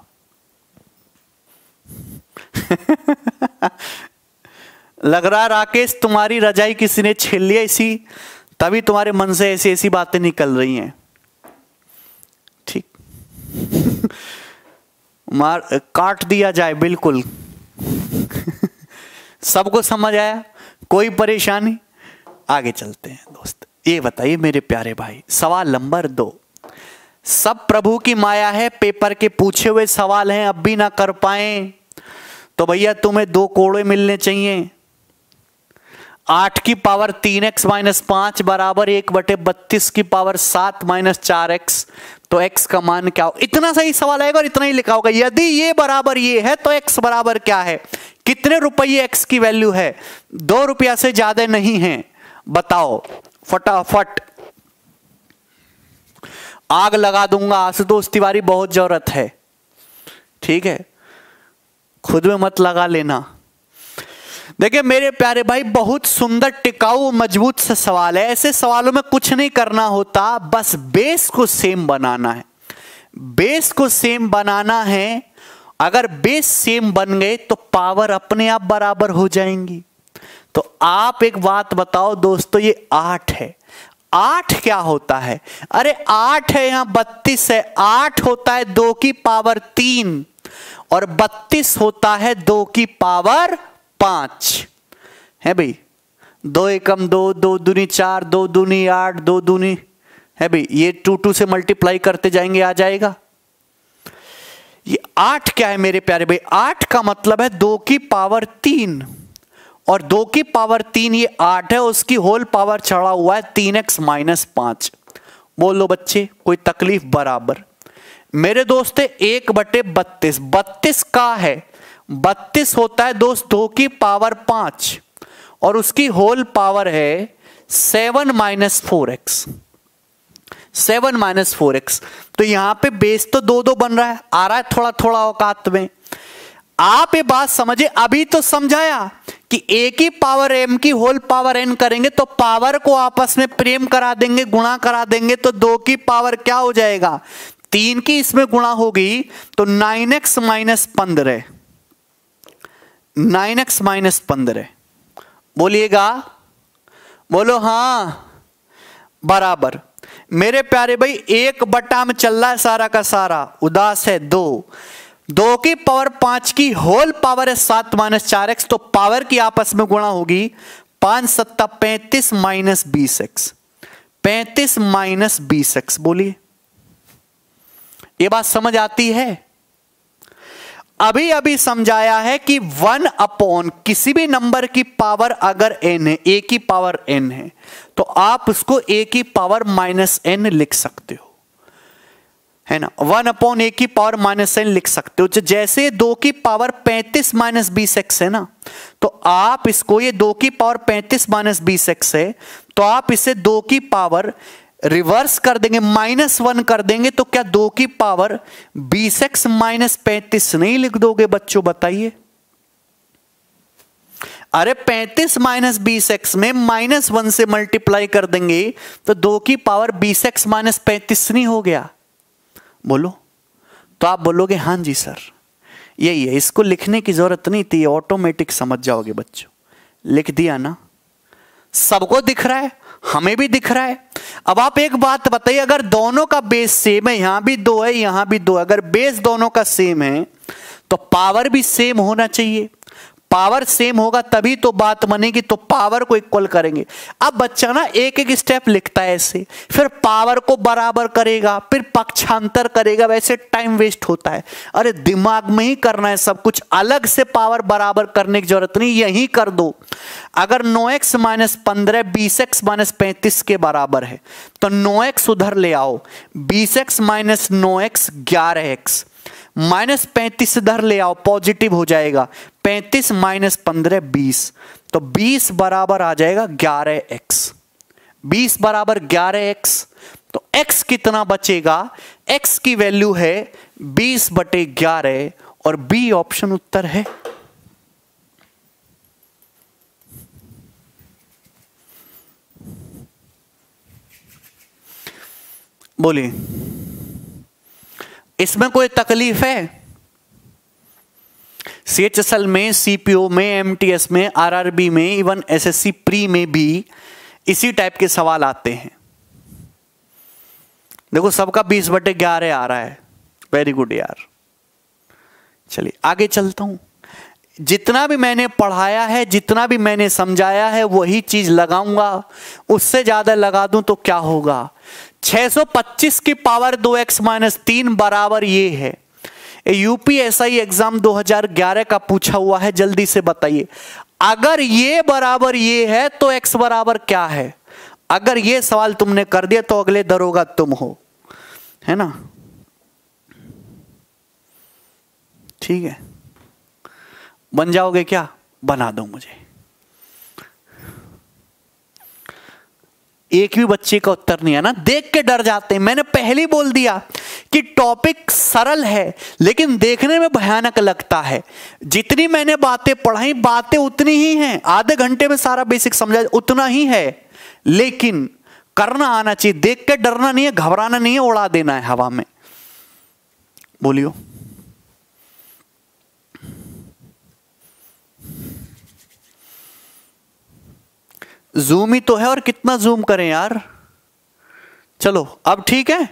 लग रहा राकेश तुम्हारी रजाई किसी ने छीन लिया, इसी तभी तुम्हारे मन से ऐसी ऐसी बातें निकल रही हैं। ठीक। मार काट दिया जाए, बिल्कुल। सबको समझ आया? कोई परेशानी? आगे चलते हैं दोस्त। ये बताइए मेरे प्यारे भाई, सवाल नंबर दो। सब प्रभु की माया है, पेपर के पूछे हुए सवाल हैं, अब भी ना कर पाए तो भैया तुम्हें दो कोड़े मिलने चाहिए। आठ की पावर तीन एक्स माइनस पांच बराबर एक बटे बत्तीस की पावर सात माइनस चार एक्स, तो एक्स का मान क्या हो? इतना सही सवाल आएगा और इतना ही लिखा होगा। यदि ये बराबर ये है तो एक्स बराबर क्या है? कितने रुपये एक्स की वैल्यू है? दो रुपया से ज्यादा नहीं है। बताओ फटाफट। आग लगा दूंगा आशुतोष तिवारी, बहुत जरूरत है। ठीक है, खुद में मत लगा लेना। देखिए मेरे प्यारे भाई, बहुत सुंदर टिकाऊ मजबूत सा सवाल है। ऐसे सवालों में कुछ नहीं करना होता, बस बेस को सेम बनाना है। बेस को सेम बनाना है। अगर बेस सेम बन गए तो पावर अपने आप बराबर हो जाएंगी। तो आप एक बात बताओ दोस्तों, ये आठ है, आठ क्या होता है? अरे आठ है, यहां बत्तीस है। आठ होता है दो की पावर तीन और बत्तीस होता है दो की पावर पांच है भाई। दो एकम दो, दो दूनी चार, दो दूनी आठ, दो दूनी है भाई। ये टू टू से मल्टीप्लाई करते जाएंगे, आ जाएगा। ये आठ क्या है मेरे प्यारे भाई? आठ का मतलब है दो की पावर तीन, और दो की पावर तीन ये आठ है, उसकी होल पावर चढ़ा हुआ है तीन एक्स माइनस पांच। बोलो बच्चे, कोई तकलीफ? बराबर। मेरे दोस्त एक बटे बत्तीस, बत्तीस का है, बत्तीस होता है दोस्त दो की पावर पांच और उसकी होल पावर है seven minus four X, seven minus four X. तो यहां पे बेस तो दो दो बन रहा है, आ रहा है थोड़ा थोड़ा औकात में। आप ये बात समझे, अभी तो समझाया कि ए की पावर एम की होल पावर एन करेंगे तो पावर को आपस में प्रेम करा देंगे, गुणा करा देंगे, तो दो की पावर क्या हो जाएगा? तीन की इसमें गुणा होगी तो नाइन एक्स माइनस पंद्रह, नाइन एक्स माइनस पंद्रह। बोलिएगा, बोलो हां, बराबर। मेरे प्यारे भाई, एक बटा में चल रहा है सारा का सारा, उदास है दो, दो की पावर पांच की होल पावर है सात माइनस चार एक्स, तो पावर की आपस में गुणा होगी, पांच सत्ता पैंतीस माइनस बीस एक्स, पैंतीस माइनस बीस एक्स। बोलिए, ये बात समझ आती है? अभी अभी समझाया है कि वन अपॉन किसी भी नंबर की पावर अगर एन है, ए की पावर एन है, तो आप उसको ए की पावर माइनस एन लिख सकते हो, है ना। वन अपॉन ए की पावर माइनस एन लिख सकते हो। जैसे दो की पावर पैंतीस माइनस बीस एक्स है ना, तो आप इसको, ये दो की पावर पैंतीस माइनस बीस एक्स है, तो आप इसे दो की पावर रिवर्स कर देंगे, माइनस वन कर देंगे, तो क्या दो की पावर बीस एक्स माइनस पैंतीस नहीं लिख दोगे बच्चों? बताइए। अरे पैंतीस माइनस बीस एक्स में माइनस वन से मल्टीप्लाई कर देंगे तो दो की पावर बीस एक्स माइनस पैंतीस नहीं हो गया? बोलो। तो आप बोलोगे हां जी सर, यही है, इसको लिखने की जरूरत नहीं थी, ऑटोमेटिक समझ जाओगे बच्चों। लिख दिया ना, सबको दिख रहा है, हमें भी दिख रहा है। अब आप एक बात बताइए, अगर दोनों का बेस सेम है, यहां भी दो है यहां भी दो है, अगर बेस दोनों का सेम है तो पावर भी सेम होना चाहिए। पावर सेम होगा तभी तो बात बनेगी, तो पावर को इक्वल करेंगे। अब बच्चा ना एक एक स्टेप लिखता है ऐसे, फिर पावर को बराबर करेगा, फिर पक्षांतर करेगा, वैसे टाइम वेस्ट होता है। अरे दिमाग में ही करना है सब कुछ, अलग से पावर बराबर करने की जरूरत नहीं, यही कर दो। अगर नौ एक्स माइनस पंद्रह बीस एक्स माइनस पैंतीस के बराबर है तो नौ एक्स उधर ले आओ, बीस एक्स माइनस नौ एक्स ग्यारह एक्स, माइनस पैंतीस इधर ले आओ, पॉजिटिव हो जाएगा, पैंतीस माइनस पंद्रह बीस, तो बीस बराबर आ जाएगा ग्यारह एक्स, बीस बराबर ग्यारह एक्स। तो x कितना बचेगा? x की वैल्यू है बीस बटे ग्यारह और बी ऑप्शन उत्तर है। बोलिए, इसमें कोई तकलीफ है? सीएचएसएल में, सीपीओ में, एमटीएस में, आरआरबी में, इवन एसएससी प्री में भी इसी टाइप के सवाल आते हैं। देखो सबका बीस बटे ग्यारह आ रहा है, वेरी गुड यार। चलिए आगे चलता हूं। जितना भी मैंने पढ़ाया है, जितना भी मैंने समझाया है, वही चीज लगाऊंगा, उससे ज्यादा लगा दूं तो क्या होगा? छह सौ पच्चीस की पावर दो एक्स माइनस तीन बराबर ये है। यूपीएसआई एग्जाम दो हज़ार ग्यारह का पूछा हुआ है, जल्दी से बताइए। अगर ये बराबर ये है तो एक्स बराबर क्या है? अगर ये सवाल तुमने कर दिया तो अगले दरोगा तुम हो, है ना? ठीक है, बन जाओगे क्या? बना दो मुझे। एक भी बच्चे का उत्तर नहीं है ना, देख के डर जाते हैं। मैंने पहले ही बोल दिया कि टॉपिक सरल है लेकिन देखने में भयानक लगता है। जितनी मैंने बातें पढ़ाई बातें उतनी ही हैं, आधे घंटे में सारा बेसिक समझा उतना ही है, लेकिन करना आना चाहिए। देख के डरना नहीं है, घबराना नहीं है, उड़ा देना है हवा में। बोलियो। जूम ही तो है और कितना जूम करें यार। चलो अब ठीक है।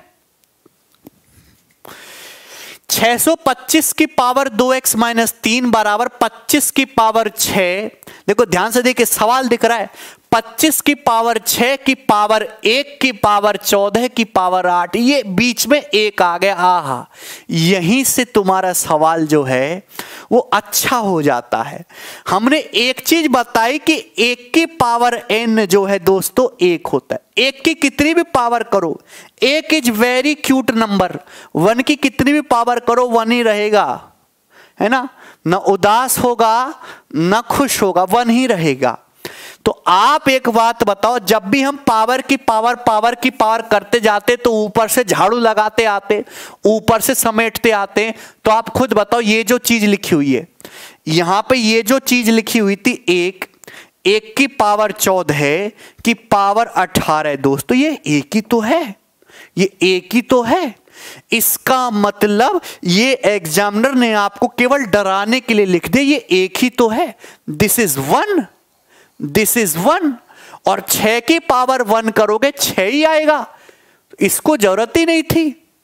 छह सौ पच्चीस की पावर दो एक्स माइनस तीन बराबर पच्चीस की पावर छह। देखो ध्यान से देखिए सवाल दिख रहा है, पच्चीस की पावर छह की पावर एक की पावर चौदह की पावर आठ, ये बीच में एक आ गया। आहा, यहीं से तुम्हारा सवाल जो है वो अच्छा हो जाता है। हमने एक चीज बताई कि एक की पावर एन जो है दोस्तों एक होता है। एक की कितनी भी पावर करो, एक is very cute number. One की कितनी भी पावर करो वन ही रहेगा, है ना। न उदास होगा न खुश होगा, वन ही रहेगा। तो आप एक बात बताओ, जब भी हम पावर की पावर पावर की पावर करते जाते तो ऊपर से झाड़ू लगाते आते, ऊपर से समेटते आते, तो आप खुद बताओ ये जो चीज लिखी हुई है यहां पे, ये जो चीज लिखी हुई थी एक, एक की पावर चौदह की पावर अठारह, दोस्तों ये एक ही तो है, ये एक ही तो है। इसका मतलब ये एग्जामिनर ने आपको केवल डराने के लिए लिख दिया, ये एक ही तो है। This is one, this is one. और छह की पावर वन करोगे छह ही आएगा, इसको जरूरत ही नहीं थी,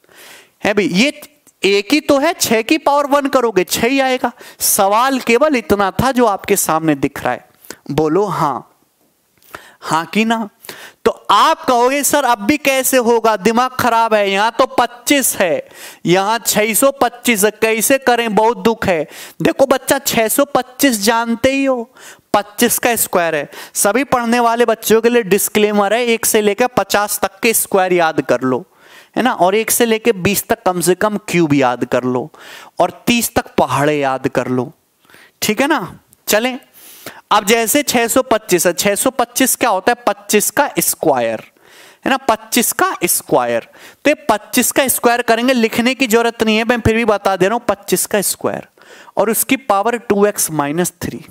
है भाई। ये एक ही तो है, छह की पावर वन करोगे छह ही आएगा। सवाल केवल इतना था जो आपके सामने दिख रहा है। बोलो हां, हां कि ना। तो आप कहोगे सर अब भी कैसे होगा, दिमाग खराब है, यहां तो पच्चीस है, यहां छह सौ पच्चीस है, कैसे करें, बहुत दुख है। देखो बच्चा छह सौ पच्चीस जानते ही हो, पच्चीस का स्क्वायर है। सभी पढ़ने वाले बच्चों के लिए डिस्क्लेमर है, एक से लेकर पचास तक के स्क्वायर याद कर लो, है ना। और एक से लेकर बीस तक कम से कम क्यूब याद कर लो, और तीस तक पहाड़े याद कर लो, ठीक है ना। चलें, अब जैसे छह सौ पच्चीस है, छह सौ पच्चीस क्या होता है, पच्चीस का स्क्वायर, है ना, पच्चीस का स्क्वायर। तो ये पच्चीस का स्क्वायर करेंगे, लिखने की जरूरत नहीं है, मैं फिर भी बता दे रहा हूं, पच्चीस का स्क्वायर और उसकी power two X minus three,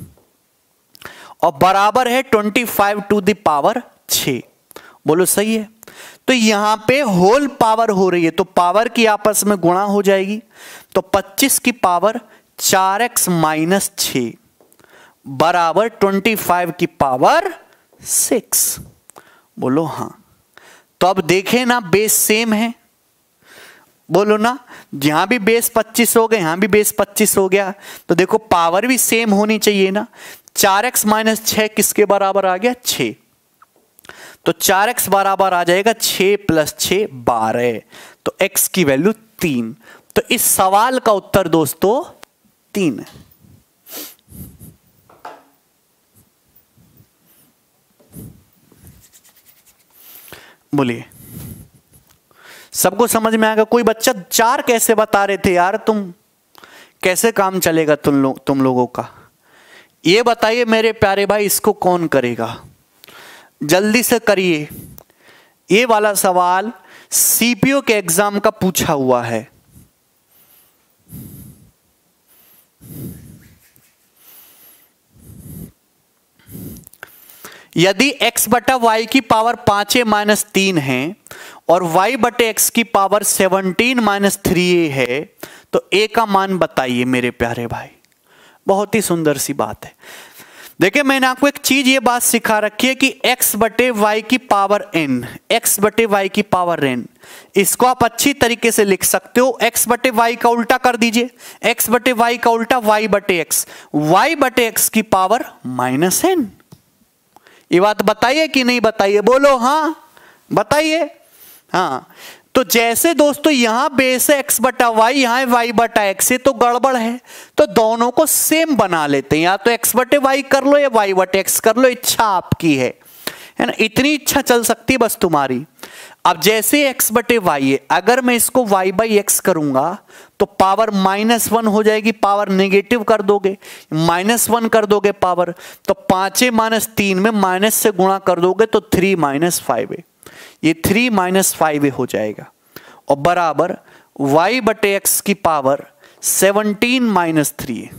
और बराबर है twenty five to the power छह। बोलो सही है। तो यहां पे होल पावर हो रही है, तो पावर की आपस में गुणा हो जाएगी। तो पच्चीस की पावर चार एक्स माइनस छह बराबर ट्वेंटी फाइव की पावर सिक्स। बोलो हां। तो अब देखें ना, बेस सेम है, बोलो ना। यहां भी बेस पच्चीस हो गया, यहां भी बेस पच्चीस हो गया, तो देखो पावर भी सेम होनी चाहिए ना। चार एक्स माइनस छह किसके बराबर आ गया, छह। तो चार एक्स बराबर आ जाएगा छह प्लस छह बारह, तो एक्स की वैल्यू तीन। तो इस सवाल का उत्तर दोस्तों तीन है। बोलिए, सबको समझ में आएगा। कोई बच्चा चार कैसे बता रहे थे यार, तुम कैसे काम चलेगा तुम लोग तुम लोगों का, ये बताइए मेरे प्यारे भाई। इसको कौन करेगा, जल्दी से करिए। ये वाला सवाल सीपीओ के एग्जाम का पूछा हुआ है। यदि x बटा वाई की पावर पांच ए माइनस तीन है और y बटे एक्स की power seventeen minus three A है, तो a का मान बताइए मेरे प्यारे भाई। बहुत ही सुंदर सी बात है। देखिए मैंने आपको एक चीज ये बात सिखा रखी है कि x बटे वाई की पावर n, x बटे वाई की पावर n, इसको आप अच्छी तरीके से लिख सकते हो। x बटे वाई का उल्टा कर दीजिए, x बटे वाई का उल्टा y बटे x, y बटे x की पावर माइनस n। ये बात बताइए कि नहीं बताइए, बोलो हाँ बताइए। हाँ, तो जैसे दोस्तों यहां बेस है x बटा वाई, यहां y बटा x, ये तो गड़बड़ है, तो दोनों को सेम बना लेते हैं। या तो x बटे वाई कर लो या y बटे x कर लो, इच्छा आपकी है, है ना। इतनी इच्छा चल सकती है बस तुम्हारी। अब जैसे x बटे वाई है, अगर मैं इसको y बाई एक्स करूंगा तो पावर माइनस वन हो जाएगी, पावर नेगेटिव कर दोगे, माइनस वन कर दोगे पावर, तो पांच माइनस तीन में माइनस से गुणा कर दोगे तो थ्री माइनस फाइव है, ये थ्री माइनस फाइव हो जाएगा, और बराबर वाई बटे एक्स की पावर सेवनटीन माइनस थ्री है,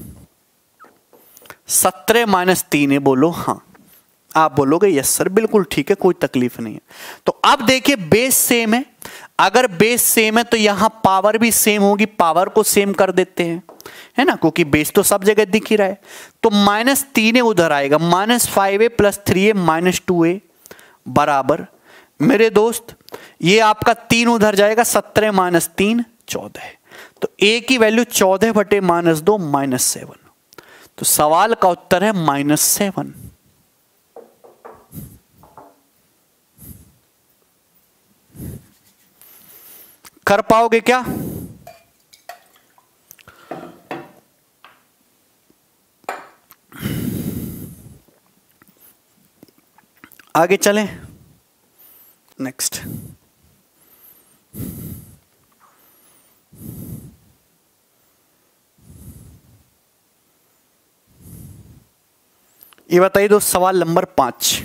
सत्रह माइनस तीन है। बोलो हाँ। आप बोलोगे यस सर बिल्कुल ठीक है, कोई तकलीफ नहीं है। तो अब देखिए बेस सेम है, अगर बेस सेम है तो यहां पावर भी सेम होगी, पावर को सेम कर देते हैं, है ना, क्योंकि बेस तो सब जगह दिख ही रहा है। तो माइनस तीन है उधर आएगा, minus five a plus three a minus two a बराबर, मेरे दोस्त ये आपका तीन उधर जाएगा, सत्रह माइनस तीन चौदह। तो ए की वैल्यू चौदह बटे माइनस दो माइनस सेवन। तो सवाल का उत्तर है माइनस सेवन। कर पाओगे क्या? आगे चलें, नेक्स्ट। ये बताइए दोस्त, सवाल नंबर पांच।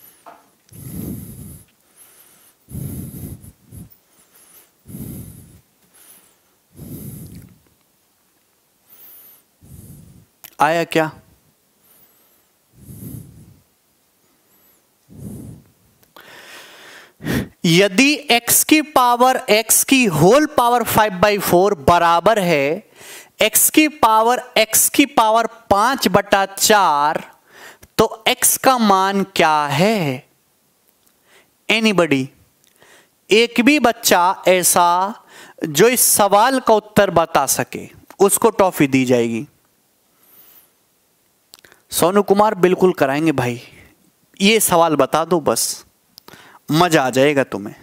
आया क्या? यदि x की पावर x की whole power five by four बराबर है x की पावर x की पावर पांच बटा चार, तो x का मान क्या है? एनीबडी? एक भी बच्चा ऐसा जो इस सवाल का उत्तर बता सके उसको टॉफी दी जाएगी। सोनू कुमार बिल्कुल कराएंगे भाई, ये सवाल बता दो बस, मजा आ जाएगा तुम्हें।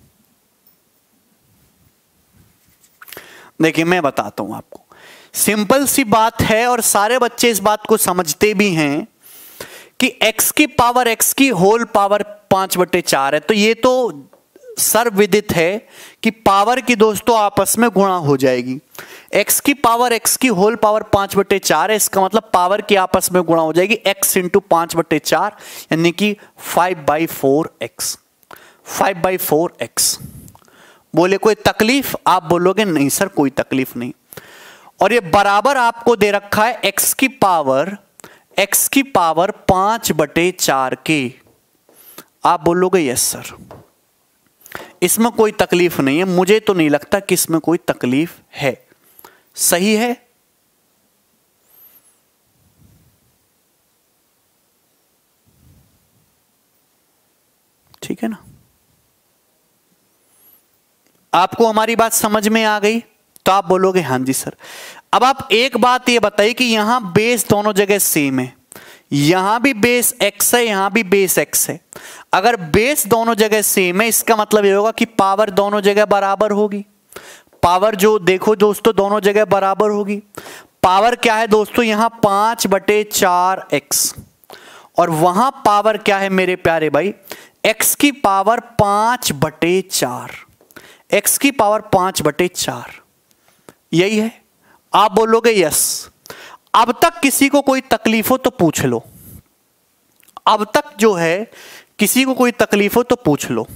देखिए मैं बताता हूं आपको, सिंपल सी बात है और सारे बच्चे इस बात को समझते भी हैं कि x की पावर x की होल पावर पांच बटे चार है। तो ये तो सर्वविदित है कि पावर की दोस्तों आपस में गुणा हो जाएगी। x की पावर x की होल पावर पांच बटे चार है, इसका मतलब पावर की आपस में गुणा हो जाएगी, x इंटू पांच बटे चार यानी कि five by four x. Five by four x. बोले कोई तकलीफ? आप बोलोगे नहीं सर कोई तकलीफ नहीं। और ये बराबर आपको दे रखा है x की पावर x की पावर पांच बटे चार के। आप बोलोगे यस सर, इसमें कोई तकलीफ नहीं है। मुझे तो नहीं लगता कि इसमें कोई तकलीफ है। सही है? ठीक है ना? आपको हमारी बात समझ में आ गई? तो आप बोलोगे हां जी सर। अब आप एक बात ये बताइए कि यहां बेस दोनों जगह सेम है, यहां भी बेस x है, यहां भी बेस x है। अगर बेस दोनों जगह सेम है, इसका मतलब ये होगा कि पावर दोनों जगह बराबर होगी। पावर जो देखो दोस्तों दोनों जगह बराबर होगी। पावर क्या है दोस्तों? यहां पांच बटे चार एक्स, और वहां पावर क्या है मेरे प्यारे भाई? x की पावर पांच बटे चार। x की पावर पांच बटे चार, यही है। आप बोलोगे यस। अब तक किसी को कोई तकलीफ हो तो पूछ लो। अब तक जो है किसी को कोई तकलीफ हो तो पूछ लो।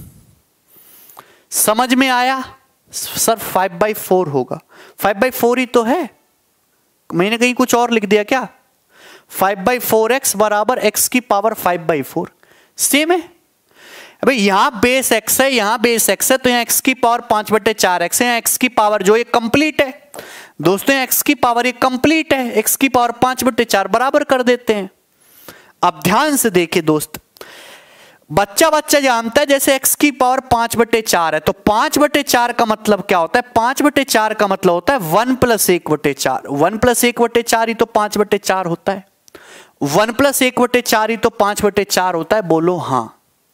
समझ में आया? सर फाइव बाई फोर होगा। फाइव बाई फोर ही तो है, मैंने कहीं कुछ और लिख दिया क्या? फाइव बाई फोर एक्स बराबर एक्स की power five by four, same है भाई। यहां बेस x है, यहां बेस x है, तो यहां x की पावर पांच बटे चार एक्स है, यहां x की पावर जो ये कंप्लीट है दोस्तों, x की पावर ये कंप्लीट है, x की पावर पांच बटे चार बराबर कर देते हैं। अब ध्यान से देखिए दोस्त, बच्चा बच्चा जानता है जैसे x की पावर पांच बटे चार है, तो पांच बटे चार का मतलब क्या होता है? पांच बटे चार का मतलब होता है वन प्लस एक बटे चार। वन प्लस एक बटे चार ही तो पांच बटे चार होता है। वन प्लस एक बटे चार ही तो पांच बटे चार होता है। बोलो हां,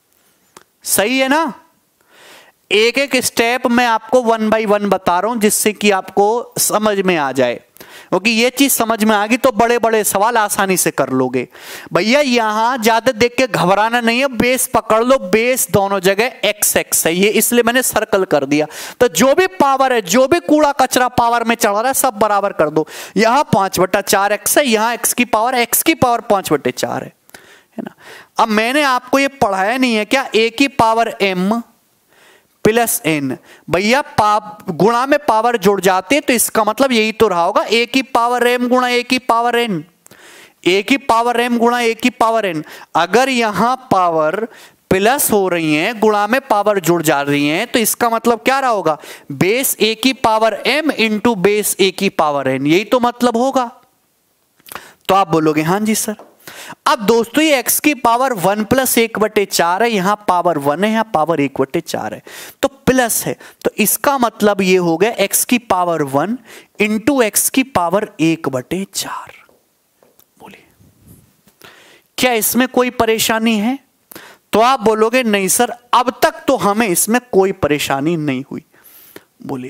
सही है ना? एक एक स्टेप मैं आपको वन बाय वन बता रहा हूं जिससे कि आपको समझ में आ जाए, क्योंकि ये चीज समझ में आ गई तो बड़े बड़े सवाल आसानी से कर लोगे। भैया यहां ज्यादा देख के घबराना नहीं है, बेस पकड़ लो, बेस दोनों जगह एक्स एक्स है, ये इसलिए मैंने सर्कल कर दिया। तो जो भी पावर है, जो भी कूड़ा कचरा पावर में चढ़ रहा है, सब बराबर कर दो। यहां पांच बटा चार एक्स है, यहां एक्स की पावर एक्स की पावर पांच बटे चार है, है ना? अब मैंने आपको ये पढ़ाया नहीं है क्या? ए की पावर एम प्लस एन। भैया गुणा में पावर जुड़ जाते तो इसका मतलब यही तो रहा होगा, ए की पावर एम गुणा ए की पावर एन, ए की पावर एम गुणा ए की पावर एन। अगर यहां पावर प्लस हो रही है, गुणा में पावर जुड़ जा रही है, तो इसका मतलब क्या रहा होगा, बेस ए की power m into base a की पावर एन, यही तो मतलब होगा। तो आप बोलोगे हां जी सर। अब दोस्तों ये x की पावर वन प्लस एक बटे चार है, यहां पावर वन है, यहां पावर एक बटे चार है, तो प्लस है, तो इसका मतलब ये हो गया x की पावर वन इंटू एक्स की पावर एक बटे चार। बोलिए क्या इसमें कोई परेशानी है? तो आप बोलोगे नहीं सर, अब तक तो हमें इसमें कोई परेशानी नहीं हुई। बोलिए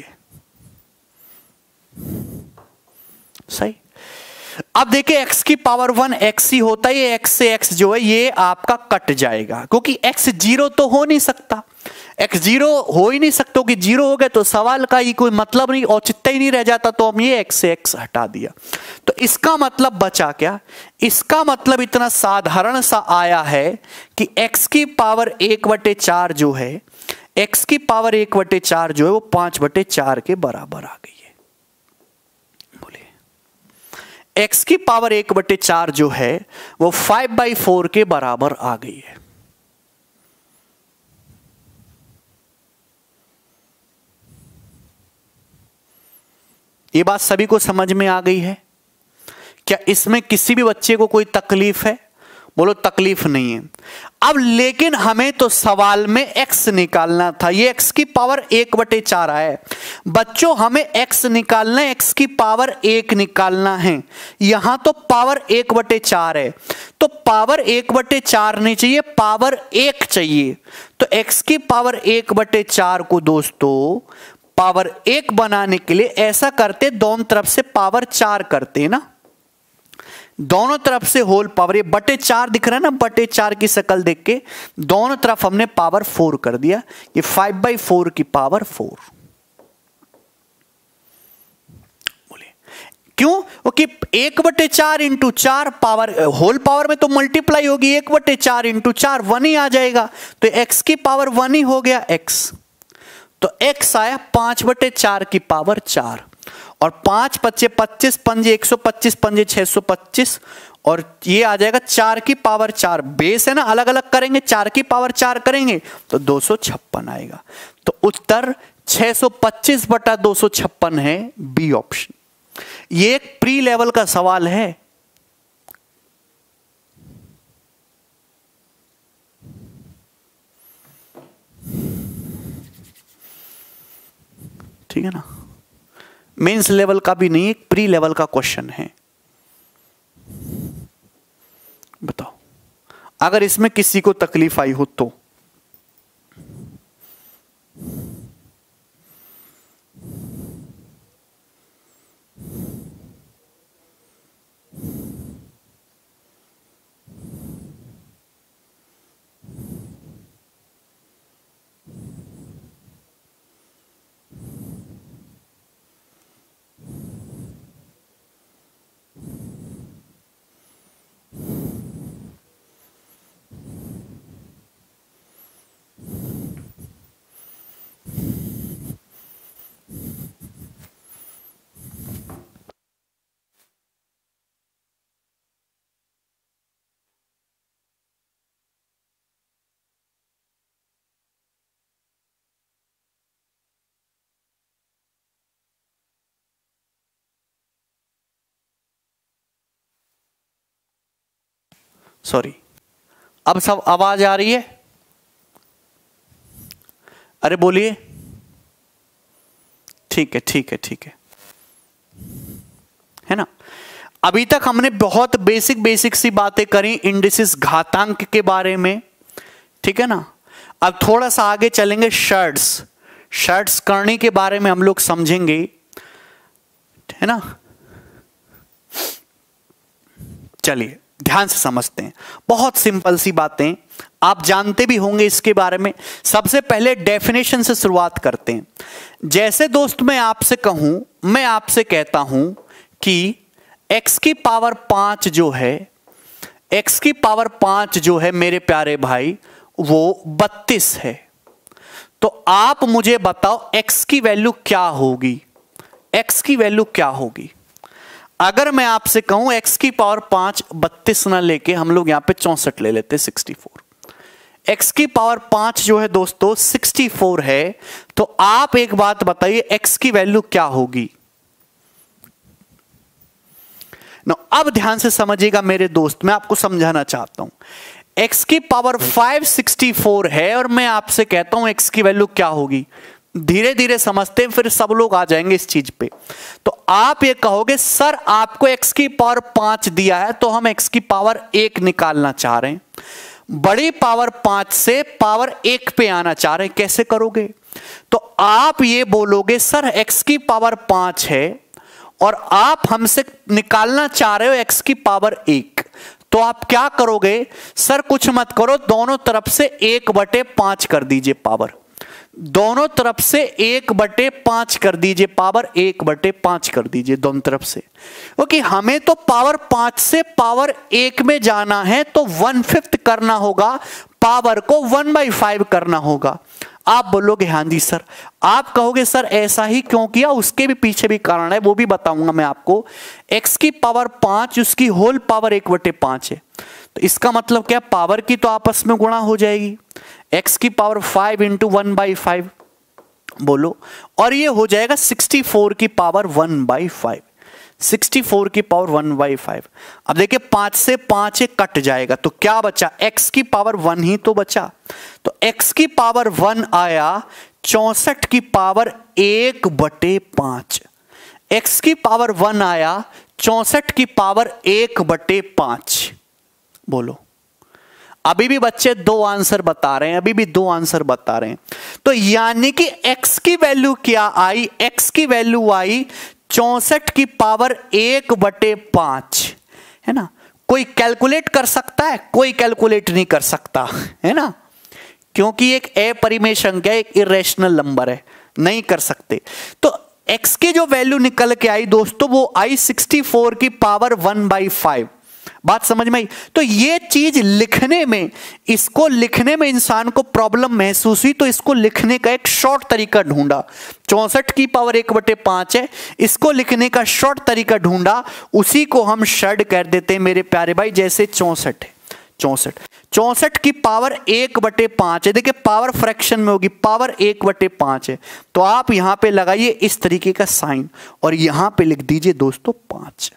सही। अब देखिए x की पावर वन x ही होता है, ये x से x जो है ये आपका कट जाएगा, क्योंकि x जीरो तो हो नहीं सकता, x जीरो हो ही नहीं सकता कि जीरो हो गए तो सवाल का ही कोई मतलब नहीं, औचित्य ही नहीं रह जाता, तो हम ये x से x हटा दिया। तो इसका मतलब बचा क्या, इसका मतलब इतना साधारण सा आया है कि x की पावर एक बटे चार जो है, x की पावर एक बटे चार जो है वो पांच बटे चार के बराबर आ गई है। x की पावर एक बटे चार जो है वो फाइव बाई फोर के बराबर आ गई है। ये बात सभी को समझ में आ गई है? क्या इसमें किसी भी बच्चे को कोई तकलीफ है? बोलो तकलीफ नहीं है। अब लेकिन हमें तो सवाल में x निकालना था, ये x की पावर एक बटे चार है बच्चों, हमें x निकालना है, x की पावर एक निकालना है, यहां तो पावर एक बटे चार है, तो पावर एक बटे चार नहीं चाहिए, पावर एक चाहिए। तो x की पावर एक बटे चार को दोस्तों पावर एक बनाने के लिए ऐसा करते, दोनों तरफ से पावर चार करते ना, दोनों तरफ से होल पावर, ये बटे चार दिख रहा है ना, बटे चार की शक्ल देख के दोनों तरफ हमने पावर फोर कर दिया, ये फाइव बाई फोर की पावर फोर। बोलिए क्यों? क्योंकि एक बटे चार इंटू चार पावर होल पावर में तो मल्टीप्लाई होगी, एक बटे चार इंटू चार वन ही आ जाएगा, तो एक्स की पावर वन ही हो गया एक्स। तो x आया पांच बटे चार की पावर चार, और पांच पच्चे पच्चीस, पंजे एक सौ पच्चीस, पंजे छह सौ पच्चीस, और ये आ जाएगा चार की पावर चार, बेस है ना, अलग अलग करेंगे, चार की पावर चार करेंगे तो दो सौ छप्पन आएगा। तो उत्तर छह सौ पच्चीस बटा दो सौ छप्पन है, बी ऑप्शन। ये एक प्री लेवल का सवाल है। ठीक है ना, मेंस लेवल का भी नहीं, एक प्री लेवल का क्वेश्चन है। बताओ अगर इसमें किसी को तकलीफ आई हो तो। सॉरी, अब सब आवाज आ रही है? अरे बोलिए। ठीक है ठीक है ठीक है है ना। अभी तक हमने बहुत बेसिक बेसिक सी बातें करी इंडिसेस घातांक के बारे में, ठीक है ना। अब थोड़ा सा आगे चलेंगे, शर्ट्स शर्ट्स करनी के बारे में हम लोग समझेंगे, है ना। चलिए ध्यान से समझते हैं, बहुत सिंपल सी बातें, आप जानते भी होंगे इसके बारे में। सबसे पहले डेफिनेशन से शुरुआत करते हैं। जैसे दोस्त मैं आपसे कहूं, मैं आपसे कहता हूं कि x की पावर पांच जो है, x की पावर पांच जो है मेरे प्यारे भाई वो बत्तीस है, तो आप मुझे बताओ x की वैल्यू क्या होगी, x की वैल्यू क्या होगी। अगर मैं आपसे कहूं x की पावर पांच, बत्तीस ना लेके हम लोग यहां पे चौसठ ले लेते, सिक्सटी फोर। x की पावर पांच जो है दोस्तों सिक्सटी फोर है, तो आप एक बात बताइए x की वैल्यू क्या होगी। नो, अब ध्यान से समझिएगा मेरे दोस्त, मैं आपको समझाना चाहता हूं। x की पावर फाइव सिक्सटी फोर है और मैं आपसे कहता हूं x की वैल्यू क्या होगी। धीरे धीरे समझते हैं, फिर सब लोग आ जाएंगे इस चीज पे। तो आप ये कहोगे सर आपको x की पावर पांच दिया है तो हम x की पावर एक निकालना चाह रहे हैं, बड़ी पावर पांच से पावर एक पे आना चाह रहे हैं, कैसे करोगे। तो आप ये बोलोगे सर x की पावर पांच है और आप हमसे निकालना चाह रहे हो x की पावर एक, तो आप क्या करोगे, सर कुछ मत करो, दोनों तरफ से एक बटे पांच कर दीजिए पावर, दोनों तरफ से एक बटे पांच कर दीजिए पावर, एक बटे पांच कर दीजिए दोनों तरफ से, क्योंकि हमें तो पावर पांच से पावर एक में जाना है, तो वन फिफ्थ करना होगा, पावर को वन बाई फाइव करना होगा। आप बोलोगे हाँ जी सर। आप कहोगे सर ऐसा ही क्यों किया, उसके भी पीछे भी कारण है, वो भी बताऊंगा मैं आपको। x की पावर पांच, उसकी होल पावर एक बटे पांच है, तो इसका मतलब क्या, पावर की तो आपस में गुणा हो जाएगी, x की power five into one by five बोलो, और ये हो जाएगा सिक्सटी फोर की power one by five, sixty four की पावर वन बाई फाइव। अब देखिए पांच से पांच एक कट जाएगा, तो क्या बचा, x की पावर वन ही तो बचा, तो x की पावर वन आया चौसठ की पावर एक बटे पांच, x की पावर वन आया चौसठ की पावर एक बटे पांच। बोलो, अभी भी बच्चे दो आंसर बता रहे हैं, अभी भी दो आंसर बता रहे हैं। तो यानी कि x की वैल्यू क्या आई, x की वैल्यू आई चौसठ की पावर एक बटे पांच, है ना। कोई कैलकुलेट कर सकता है, कोई कैलकुलेट नहीं कर सकता, है ना, क्योंकि एक अपरिमेय संख्या, एक इरेशनल नंबर है, नहीं कर सकते। तो x की जो वैल्यू निकल के आई दोस्तों, वो आई सिक्सटी फोर की पावर वन बाई फाइव। बात समझ में आई। तो ये चीज लिखने में, इसको लिखने में इंसान को प्रॉब्लम महसूस हुई, तो इसको लिखने का एक शॉर्ट तरीका ढूंढा। चौसठ की पावर एक बटे पांच है, इसको लिखने का शॉर्ट तरीका ढूंढा, उसी को हम षड कर देते हैं मेरे प्यारे भाई। जैसे चौसठ है, चौसठ चौसठ की पावर एक बटे पांच है, देखिए पावर फ्रैक्शन में होगी, पावर एक बटे पांच है, तो आप यहां पे लगाइए इस तरीके का साइन और यहां पे लिख दीजिए दोस्तों पांच।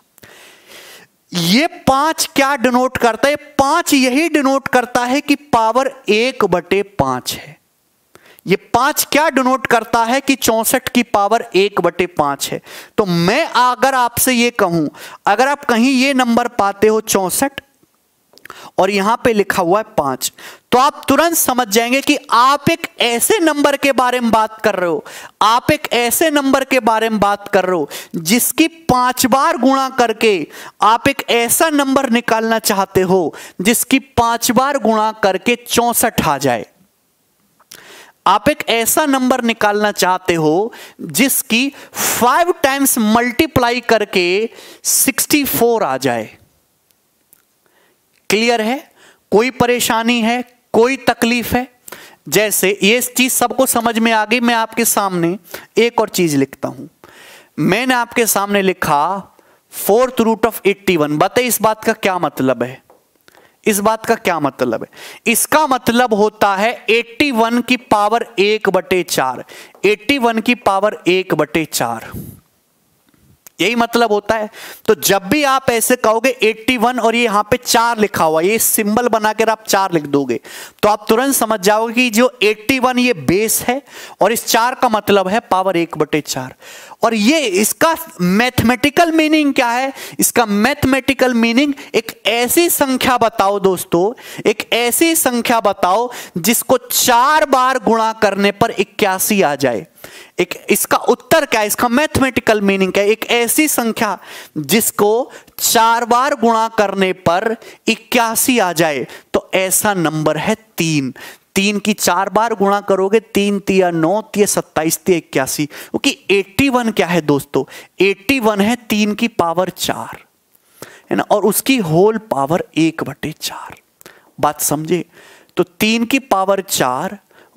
ये पांच क्या डिनोट करता है, पांच यही डिनोट करता है कि पावर एक बटे पांच है। ये पांच क्या डिनोट करता है कि चौसठ की पावर एक बटे पांच है। तो मैं अगर आपसे ये कहूं, अगर आप कहीं ये नंबर पाते हो चौसठ और यहां पे लिखा हुआ है पांच, तो आप तुरंत समझ जाएंगे कि आप एक ऐसे नंबर के बारे में बात कर रहे हो, आप एक ऐसे नंबर के बारे में बात कर रहे हो जिसकी पांच बार गुणा करके आप एक ऐसा नंबर निकालना चाहते हो जिसकी पांच बार गुणा करके चौसठ आ जाए। आप एक ऐसा नंबर निकालना चाहते हो जिसकी फाइव टाइम्स मल्टीप्लाई करके सिक्सटी फोर आ जाए। क्लियर है? कोई परेशानी है, कोई तकलीफ है? जैसे ये चीज सबको समझ में आ गई, मैं आपके सामने एक और चीज लिखता हूं। मैंने आपके सामने लिखा fourth root of eighty one. बताइए इस बात का क्या मतलब है? इस बात का क्या मतलब है? इसका मतलब होता है इक्यासी की पावर एक बटे चार, इक्यासी की पावर एक बटे चार, यही मतलब होता है। तो जब भी आप ऐसे कहोगे इक्यासी और ये यहां पे चार लिखा हुआ, ये सिंबल बनाकर आप चार लिख दोगे, तो आप तुरंत समझ जाओगे कि जो इक्यासी ये बेस है और इस चार का मतलब है पावर एक बटे चार। और ये इसका मैथमेटिकल मीनिंग क्या है? इसका मैथमेटिकल मीनिंग एक ऐसी संख्या बताओ दोस्तों, एक ऐसी संख्या बताओ जिसको चार बार गुणा करने पर इक्यासी आ जाए। एक इसका उत्तर क्या है? इसका मैथमेटिकल मीनिंग क्या है? एक ऐसी संख्या जिसको चार बार गुणा करने पर इक्यासी आ जाए, तो ऐसा नंबर है तीन। तीन की चार बार गुणा करोगे, तीन तिया नौ, तिया सत्ताईस, तिया इक्यासी। क्योंकि इक्यासी क्या है दोस्तों? इक्यासी है तीन की पावर चार, है ना, और उसकी होल पावर एक बटे चार। बात समझे? तो तीन की पावर चार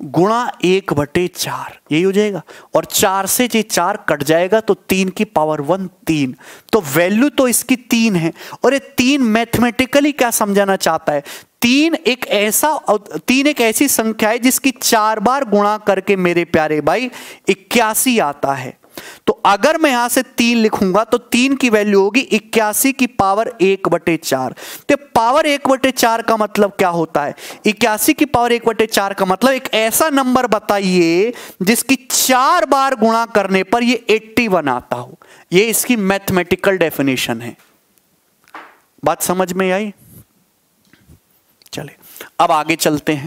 गुणा एक बटे चार, यही हो जाएगा। और चार से ये चार कट जाएगा तो तीन की पावर वन तीन, तो वैल्यू तो इसकी तीन है। और ये तीन मैथमेटिकली क्या समझाना चाहता है, तीन एक ऐसा तीन एक ऐसी संख्या है जिसकी चार बार गुणा करके मेरे प्यारे भाई इक्यासी आता है। तो अगर मैं यहां से तीन लिखूंगा तो तीन की वैल्यू होगी इक्यासी की पावर एक बटे चार। तो पावर एक बटे चार का मतलब क्या होता है, इक्यासी की पावर एक बटे चार का मतलब एक ऐसा नंबर बताइए जिसकी चार बार गुणा करने पर ये इक्यासी आता हो। ये इसकी मैथमेटिकल डेफिनेशन है। बात समझ में आई? चले अब आगे चलते हैं।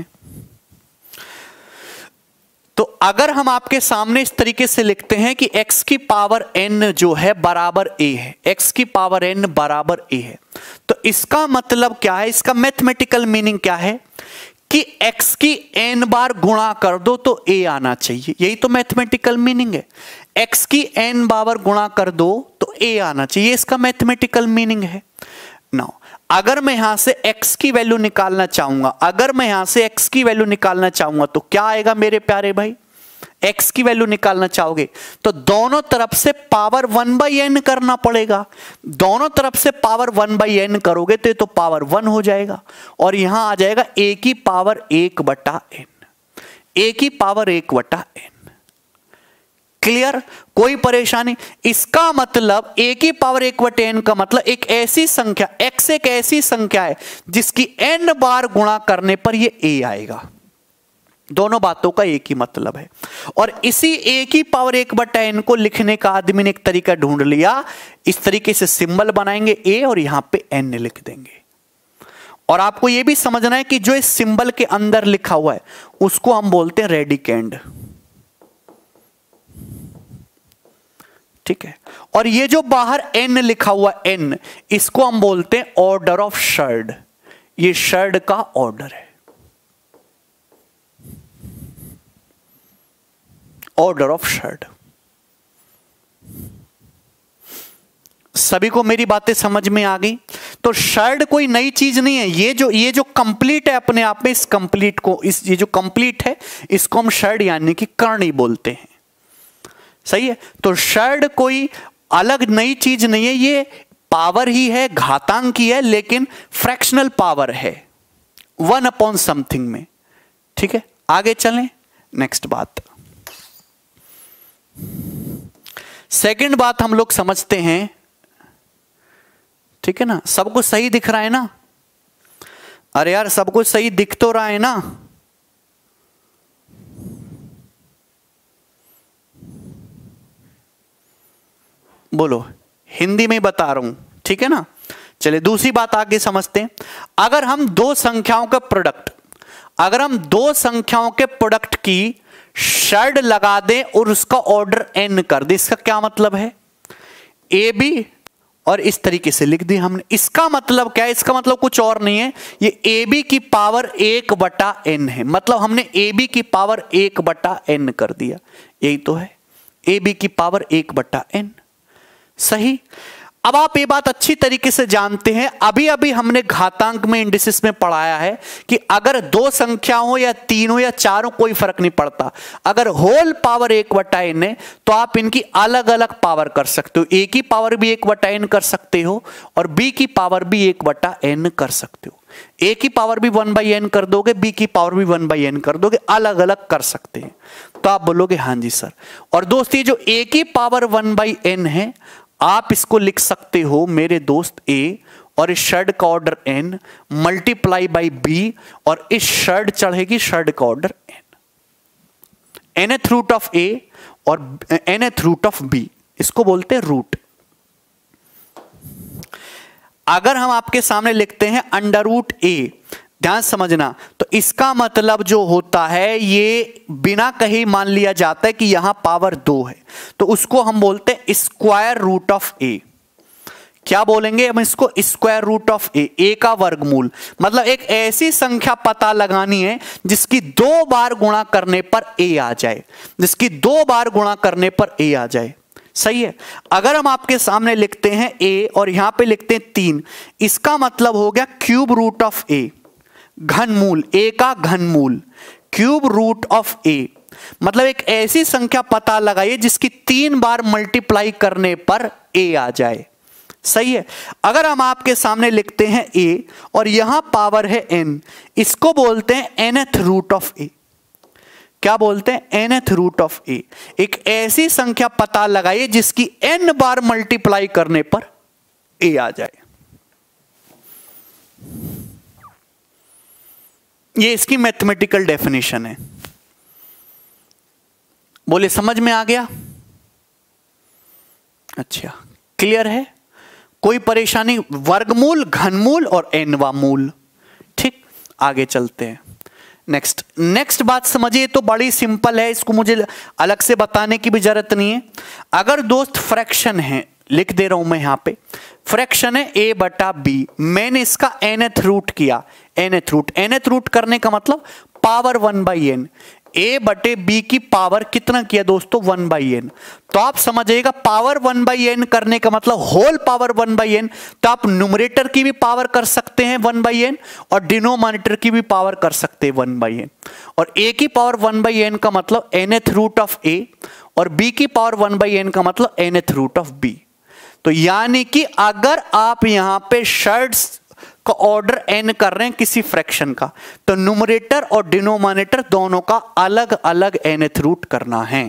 तो अगर हम आपके सामने इस तरीके से लिखते हैं कि x की पावर n जो है बराबर a है, x की पावर n बराबर a है, तो इसका मतलब क्या है, इसका मैथमेटिकल मीनिंग क्या है कि x की n बार गुणा कर दो तो a आना चाहिए। यही तो मैथमेटिकल मीनिंग है, x की n बार गुणा कर दो तो a आना चाहिए, इसका मैथमेटिकल मीनिंग है। नाउ अगर मैं यहां से x की वैल्यू निकालना चाहूंगा, अगर मैं यहां से x की वैल्यू निकालना चाहूंगा तो क्या आएगा मेरे प्यारे भाई, x की वैल्यू निकालना चाहोगे तो दोनों तरफ से पावर वन बाई एन करना पड़ेगा। दोनों तरफ से पावर वन बाई एन करोगे तो ये तो पावर वन हो जाएगा और यहां आ जाएगा a की पावर एक बटा एन, a की पावर एक बटा एन। क्लियर? कोई परेशानी? इसका मतलब a की पावर एक बटे एन का मतलब एक ऐसी संख्या, x एक ऐसी संख्या है जिसकी n बार गुणा करने पर ये a आएगा। दोनों बातों का एक ही मतलब है। और इसी a की पावर एक बटा एन को लिखने का आदमी ने एक तरीका ढूंढ लिया। इस तरीके से सिंबल बनाएंगे a और यहां पे n लिख देंगे। और आपको यह भी समझना है कि जो इस सिंबल के अंदर लिखा हुआ है उसको हम बोलते हैं रेडिकेंड, ठीक है। और ये जो बाहर n लिखा हुआ n, इसको हम बोलते हैं ऑर्डर ऑफ शर्ड। ये शर्ड का ऑर्डर है, ऑर्डर ऑफ शर्ड। सभी को मेरी बातें समझ में आ गई? तो शर्ड कोई नई चीज नहीं है। ये जो ये जो कंप्लीट है अपने आप में, इस कंप्लीट को, इस ये जो कंप्लीट है इसको हम शर्ड यानी कि करणी बोलते हैं। सही है? तो शर्ड कोई अलग नई चीज नहीं है, ये पावर ही है, घातांक ही है, लेकिन फ्रैक्शनल पावर है वन अपॉन समथिंग में। ठीक है, आगे चलें। नेक्स्ट बात, सेकंड बात हम लोग समझते हैं। ठीक है ना? सब कुछ सही दिख रहा है ना? अरे यार सब कुछ सही दिख तो रहा है ना? बोलो, हिंदी में बता रहा हूं, ठीक है ना? चलिए दूसरी बात आगे समझते हैं। अगर हम दो संख्याओं का प्रोडक्ट अगर हम दो संख्याओं के प्रोडक्ट की शर्ड लगा दें और उसका ऑर्डर एन कर दें, इसका क्या मतलब है? ए बी और इस तरीके से लिख दी हमने। इसका मतलब क्या है? इसका मतलब कुछ और नहीं है, ये ए बी की पावर एक बटा एन है। मतलब हमने ए बी की पावर एक बटा एन कर दिया, यही तो है, ए बी की पावर एक बटा एन। सही। अब आप ये बात अच्छी तरीके से जानते हैं, अभी अभी हमने घातांक में, इंडिसिस में पढ़ाया है कि अगर दो संख्या हो या तीन हो या चार हो कोई फर्क नहीं पड़ता, अगर होल पावर एक बटा एन है तो आप इनकी अलग अलग पावर कर सकते हो। ए की पावर भी एक बटा एन कर सकते हो और बी की पावर भी एक बटा एन कर सकते हो। ए की पावर भी वन बाई एन कर दोगे, बी की पावर भी वन बाई एन कर दोगे, अलग अलग कर सकते हैं। तो आप बोलोगे हाँ जी सर। और दोस्त ये जो ए की पावर वन बाई एन है, आप इसको लिख सकते हो मेरे दोस्त ए और इस शर्ड का order n multiply by b और इस शर्ड चढ़ेगी शर्ड का order n. Nth root of a और एनथ रूट ऑफ बी, इसको बोलते हैं रूट। अगर हम आपके सामने लिखते हैं अंडर रूट ए, ध्यान समझना, तो इसका मतलब जो होता है ये बिना कहीं मान लिया जाता है कि यहां पावर दो है, तो उसको हम बोलते हैं स्क्वायर रूट ऑफ ए। क्या बोलेंगे हम इसको? Square root of a, a का वर्गमूल। मतलब एक ऐसी संख्या पता लगानी है जिसकी दो बार गुणा करने पर ए आ जाए, जिसकी दो बार गुणा करने पर ए आ जाए। सही है। अगर हम आपके सामने लिखते हैं ए और यहां पे लिखते हैं तीन, इसका मतलब हो गया क्यूब रूट ऑफ ए, घनमूल, ए का घनमूल। क्यूब रूट ऑफ ए, मतलब एक ऐसी संख्या पता लगाइए जिसकी तीन बार मल्टीप्लाई करने पर ए आ जाए। सही है। अगर हम आपके सामने लिखते हैं ए और यहां पावर है एन, इसको बोलते हैं एनथ रूट ऑफ ए। क्या बोलते हैं? Nth root of a. एक ऐसी संख्या पता लगाइए जिसकी एन बार मल्टीप्लाई करने पर ए आ जाए। ये इसकी मैथमेटिकल डेफिनेशन है। बोले समझ में आ गया? अच्छा, क्लियर है? कोई परेशानी? वर्गमूल, घनमूल और एनवा मूल। ठीक, आगे चलते हैं। नेक्स्ट नेक्स्ट बात समझिए, तो बड़ी सिंपल है, इसको मुझे अलग से बताने की भी जरूरत नहीं है। अगर दोस्त फ्रैक्शन है, लिख दे रहा हूं मैं यहां पे, फ्रैक्शन है ए बटा बी, मैंने इसका एनथ रूट किया। एनथ रूट एनथ रूट करने का मतलब power one by n. A बटे बी की पावर कितना किया दोस्तों? One by n. तो आप समझिएगा पावर वन बाई एन करने का मतलब whole power one by n. तो आप न्यूमरेटर की भी पावर कर सकते हैं वन बाई एन और डिनोमिनेटर की भी पावर कर सकते हैं वन बाई एन। और ए की पावर वन बाई एन का मतलब एनथ रूट ऑफ ए और बी की पावर वन बाई एन का मतलब एनथ रूट ऑफ बी। तो यानी कि अगर आप यहां पे शर्ट्स का ऑर्डर एन कर रहे हैं किसी फ्रैक्शन का, तो न्यूमरेटर और डिनोमिनेटर दोनों का अलग अलग एनथ रूट करना है।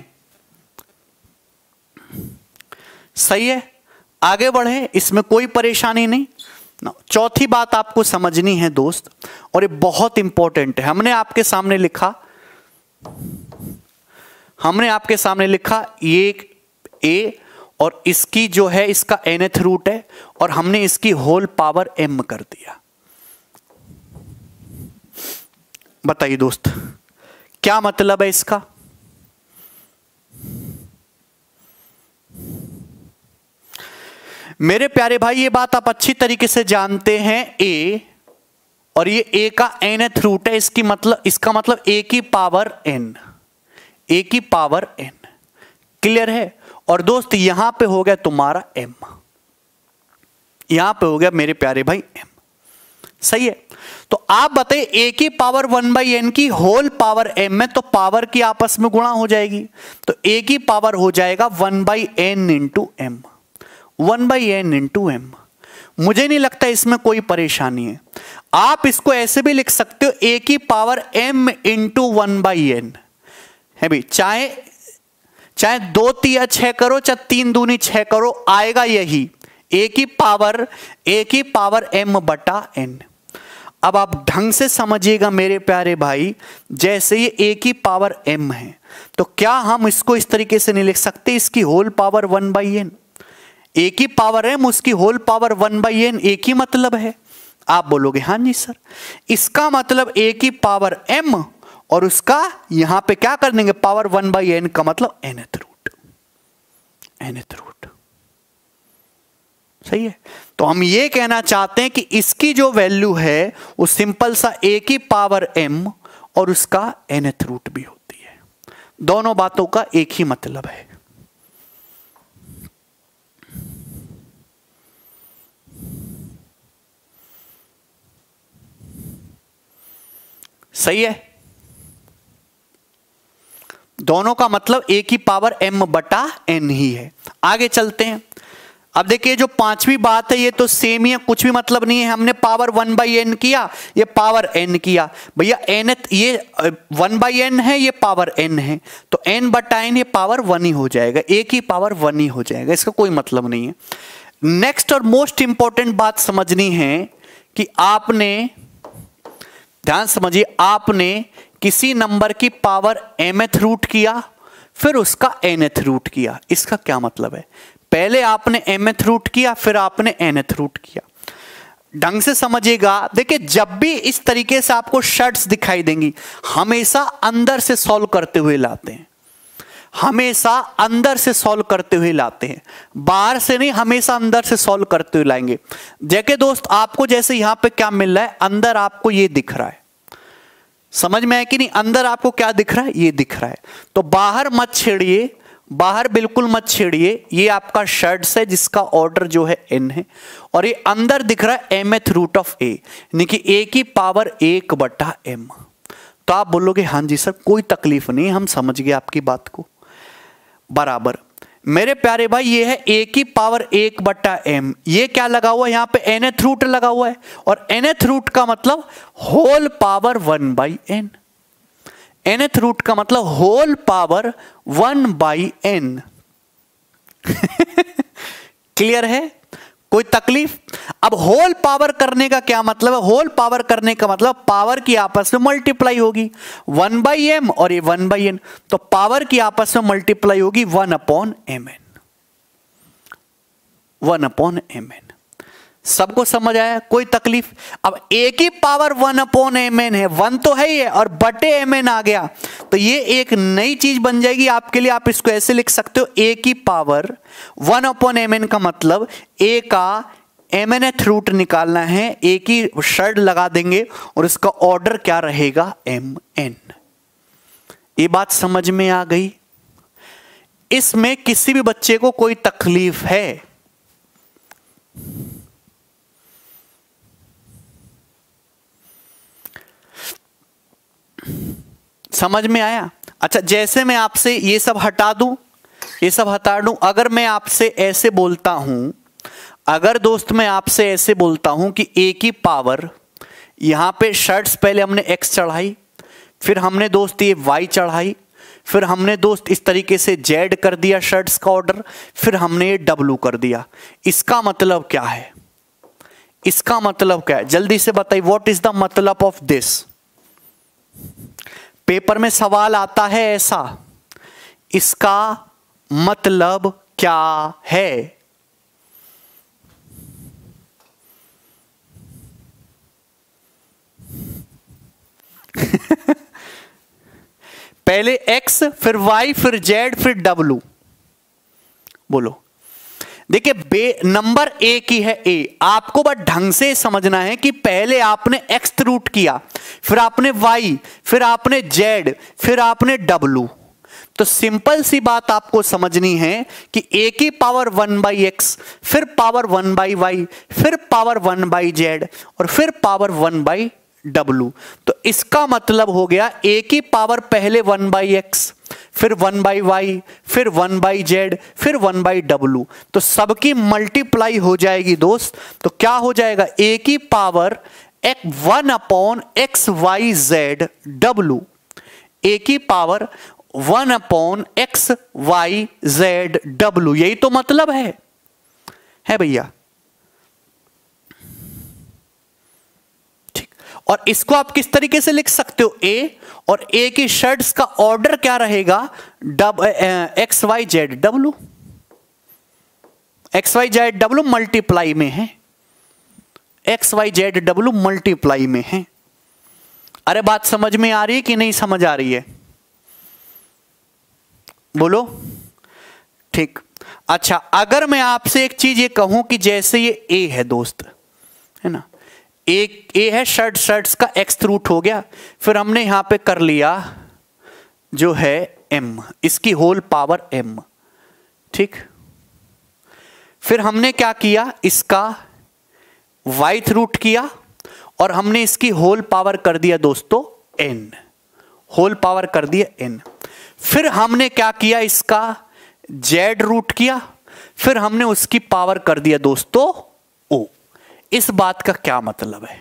सही है, आगे बढ़े, इसमें कोई परेशानी नहीं। चौथी बात आपको समझनी है दोस्त, और ये बहुत इंपॉर्टेंट है। हमने आपके सामने लिखा हमने आपके सामने लिखा ये ए और इसकी जो है इसका एनथ रूट है और हमने इसकी होल पावर एम कर दिया। बताइए दोस्त क्या मतलब है इसका? मेरे प्यारे भाई, ये बात आप अच्छी तरीके से जानते हैं। ए और ये ए का एनथ रूट है, इसकी मतलब इसका मतलब ए की पावर एन, ए की पावर एन। क्लियर है? और दोस्त यहां पे हो गया तुम्हारा m, यहां पे हो गया मेरे प्यारे भाई m। सही है। तो आप बताइए a की पावर वन बाई एन की होल पावर m में, तो पावर की आपस में गुणा हो जाएगी, तो a की पावर हो जाएगा one by n into m, one by n into m. मुझे नहीं लगता इसमें कोई परेशानी है। आप इसको ऐसे भी लिख सकते हो a की power m into one by n है भी, चाहे चाहे दो तिया छह करो चाहे तीन दूनी छह करो, आएगा यही ए की पावर ए की पावर एम बटा एन। अब आप ढंग से समझिएगा मेरे प्यारे भाई, जैसे ये ए की पावर एम है, तो क्या हम इसको इस तरीके से नहीं लिख सकते इसकी whole power one by n? A की पावर एम उसकी whole power one by n एक ही मतलब है। आप बोलोगे हाँ जी सर, इसका मतलब ए की पावर एम और उसका यहां पे क्या कर देंगे पावर वन बाई एन का मतलब एनथ रूट, एनथ रूट। सही है। तो हम ये कहना चाहते हैं कि इसकी जो वैल्यू है वो सिंपल सा ए की पावर एम और उसका एनथ रूट भी होती है। दोनों बातों का एक ही मतलब है। सही है। दोनों का मतलब ए की पावर एम बटा एन ही है। आगे चलते हैं। अब देखिए जो पांचवी बात है ये तो सेम ही है, कुछ भी मतलब नहीं है। हमने पावर वन बाई एन किया, ये पावर एन किया। भैया एन ये वन बाई एन है, ये पावर एन है, तो एन बटा एन ये पावर वन ही हो जाएगा, ए की पावर वन ही हो जाएगा, इसका कोई मतलब नहीं है। नेक्स्ट और मोस्ट इंपॉर्टेंट बात समझनी है कि आपने ध्यान समझिए, आपने किसी नंबर की पावर एमथ रूट किया फिर उसका एनथ रूट किया। इसका क्या मतलब है? पहले आपने एमथ रूट किया फिर आपने एनथ रूट किया। ढंग से समझिएगा। देखिए जब भी इस तरीके से आपको शर्ट्स दिखाई देंगी, हमेशा अंदर से सॉल्व करते हुए लाते हैं, हमेशा अंदर से सॉल्व करते हुए लाते हैं, बाहर से नहीं, हमेशा अंदर से सॉल्व करते हुए लाएंगे। जैसे दोस्त आपको जैसे यहां पे क्या मिल रहा है, अंदर आपको ये दिख रहा है, समझ में है कि नहीं? अंदर आपको क्या दिख रहा है? ये दिख रहा है। तो बाहर मत छेड़िए, बाहर बिल्कुल मत छेड़िए। ये आपका शर्ट्स है जिसका ऑर्डर जो है एन है, और ये अंदर दिख रहा है एमथ रूट ऑफ ए, यानी कि ए की पावर एक बटा एम। तो आप बोलोगे हाँ जी सर कोई तकलीफ नहीं, हम समझ गए आपकी बात को। बराबर मेरे प्यारे भाई ये है ए की पावर एक बट्टा एम, ये क्या लगा हुआ है यहाँ पे एनथ रूट लगा हुआ है, और एनथ रूट का मतलब whole power one by n, nth root का मतलब whole power one by n. Clear है, कोई तकलीफ? अब होल पावर करने का क्या मतलब है? होल पावर करने का मतलब पावर की आपस में मल्टीप्लाई होगी, वन बाई एम और ये वन बाई एन, तो पावर की आपस में मल्टीप्लाई होगी one upon m n, one upon m n. सबको समझ आया, कोई तकलीफ? अब ए की power one upon m n है, वन तो है ही है और बटे एम एन आ गया, तो ये एक नई चीज बन जाएगी आपके लिए। आप इसको ऐसे लिख सकते हो, ए की power one upon m n का मतलब ए का एम एन एथ रूट निकालना है, ए की शर्ट लगा देंगे और इसका ऑर्डर क्या रहेगा? M n. ये बात समझ में आ गई? इसमें किसी भी बच्चे को कोई तकलीफ है? समझ में आया? अच्छा, जैसे मैं आपसे ये सब हटा दूं, ये सब हटा दूं, अगर मैं आपसे ऐसे बोलता हूं, अगर दोस्त मैं आपसे ऐसे बोलता हूं कि ए की पावर, यहां पे शर्ट्स पहले हमने एक्स चढ़ाई, फिर हमने दोस्त ये वाई चढ़ाई, फिर हमने दोस्त इस तरीके से जेड कर दिया शर्ट्स का ऑर्डर, फिर हमने ये डब्लू कर दिया। इसका मतलब क्या है? इसका मतलब क्या है? जल्दी से बताइए, व्हाट इज द मतलब ऑफ दिस? पेपर में सवाल आता है ऐसा, इसका मतलब क्या है? पहले एक्स, फिर वाई, फिर जेड, फिर डब्लू। बोलो। देखिए, बे नंबर ए की है ए, आपको बस ढंग से समझना है कि पहले आपने एक्स रूट किया, फिर आपने वाई, फिर आपने जेड, फिर आपने डब्लू। तो सिंपल सी बात आपको समझनी है कि ए की पावर वन बाई एक्स, फिर पावर वन बाई वाई, फिर पावर वन बाई जेड और फिर पावर वन बाई डब्लू। तो इसका मतलब हो गया ए की पावर पहले वन बाई एक्स, फिर वन बाई वाई, फिर वन बाई जेड, फिर वन बाई डब्लू, तो सबकी मल्टीप्लाई हो जाएगी दोस्त। तो क्या हो जाएगा? ए की पावर एक one upon x y z डब्लू, ए की power one upon x y z डब्लू। यही तो मतलब है, है भैया? ठीक, और इसको आप किस तरीके से लिख सकते हो? ए और ए की शर्ट्स का ऑर्डर क्या रहेगा? डब एक्स वाई जेड डब्लू, एक्स वाई जेड डब्लू मल्टीप्लाई में है, एक्स वाई जेड डब्लू मल्टीप्लाई में है। अरे बात समझ में आ रही है कि नहीं समझ आ रही है? बोलो। ठीक, अच्छा, अगर मैं आपसे एक चीज ये कहूं कि जैसे ये ए है दोस्त, है ना, एक ए है, शर्ट शर्ट्स का एक्स रूट हो गया, फिर हमने यहां पे कर लिया जो है एम, इसकी होल पावर एम। ठीक, फिर हमने क्या किया? इसका वाइथ रूट किया और हमने इसकी होल पावर कर दिया दोस्तों एन, होल पावर कर दिया एन। फिर हमने क्या किया? इसका जेड रूट किया, फिर हमने उसकी पावर कर दिया दोस्तों ओ। इस बात का क्या मतलब है?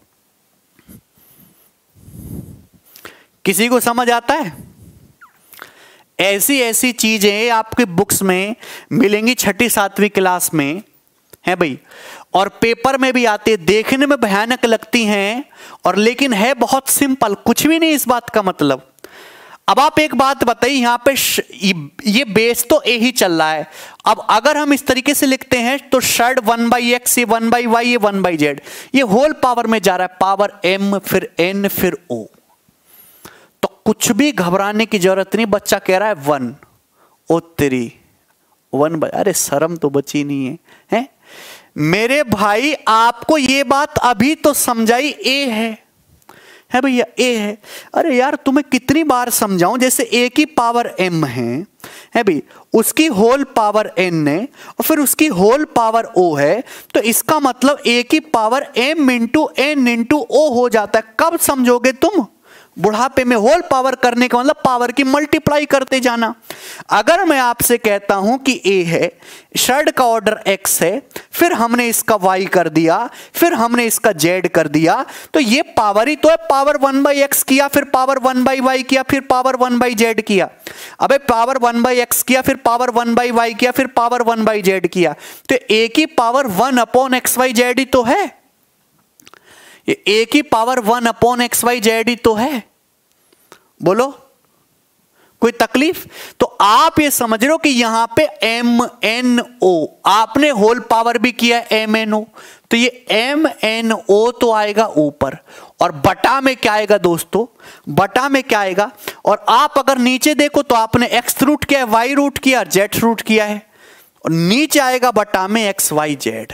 किसी को समझ आता है? ऐसी ऐसी चीजें आपके बुक्स में मिलेंगी छठी सातवीं क्लास में, है भाई, और पेपर में भी आते, देखने में भयानक लगती हैं और लेकिन है बहुत सिंपल, कुछ भी नहीं इस बात का मतलब। अब आप एक बात बताइए, यहां पे ये बेस तो ए ही चल रहा है, अब अगर हम इस तरीके से लिखते हैं तो शर्ट वन बाई एक्स, ये वन बाई वाई, ये वन बाई जेड, ये होल पावर में जा रहा है, पावर एम, फिर एन, फिर ओ। तो कुछ भी घबराने की जरूरत नहीं, बच्चा कह रहा है वन, ओ तेरी वन बाई, अरे शर्म तो बची नहीं है, है? मेरे भाई आपको ये बात अभी तो समझाई ए है, है भैया, ए है। अरे यार तुम्हें कितनी बार समझाऊं, जैसे ए की पावर एम है, है भाई, उसकी होल पावर एन है और फिर उसकी होल पावर ओ है, तो इसका मतलब ए की power m into n into o हो जाता है। कब समझोगे तुम? बुढ़ापे में होल पावर करने का मतलब पावर की मल्टीप्लाई करते जाना। अगर मैं आपसे कहता हूं कि ए है, षड का ऑर्डर एक्स है, फिर हमने इसका वाई कर दिया, फिर हमने इसका जेड कर दिया, तो ये पावर ही तो है। पावर वन बाई एक्स किया, फिर पावर वन बाई वाई किया, फिर पावर वन बाई जेड किया। अबे पावर वन बाई एक्स किया, फिर पावर वन बाई वाई किया, फिर पावर वन बाई जेड किया, तो एक ही power one upon x y z ही तो है। ये एक ही power one upon x y z ही तो है। बोलो कोई तकलीफ? तो आप ये समझ रहे हो कि यहां पे एम एन ओ, आपने होल पावर भी किया एम एन ओ, तो ये एम एन ओ तो आएगा ऊपर, और बटा में क्या आएगा दोस्तों? बटा में क्या आएगा? और आप अगर नीचे देखो तो आपने एक्स रूट किया है, वाई रूट किया, जेड रूट किया है, और नीचे आएगा बटा में एक्स वाई जेड।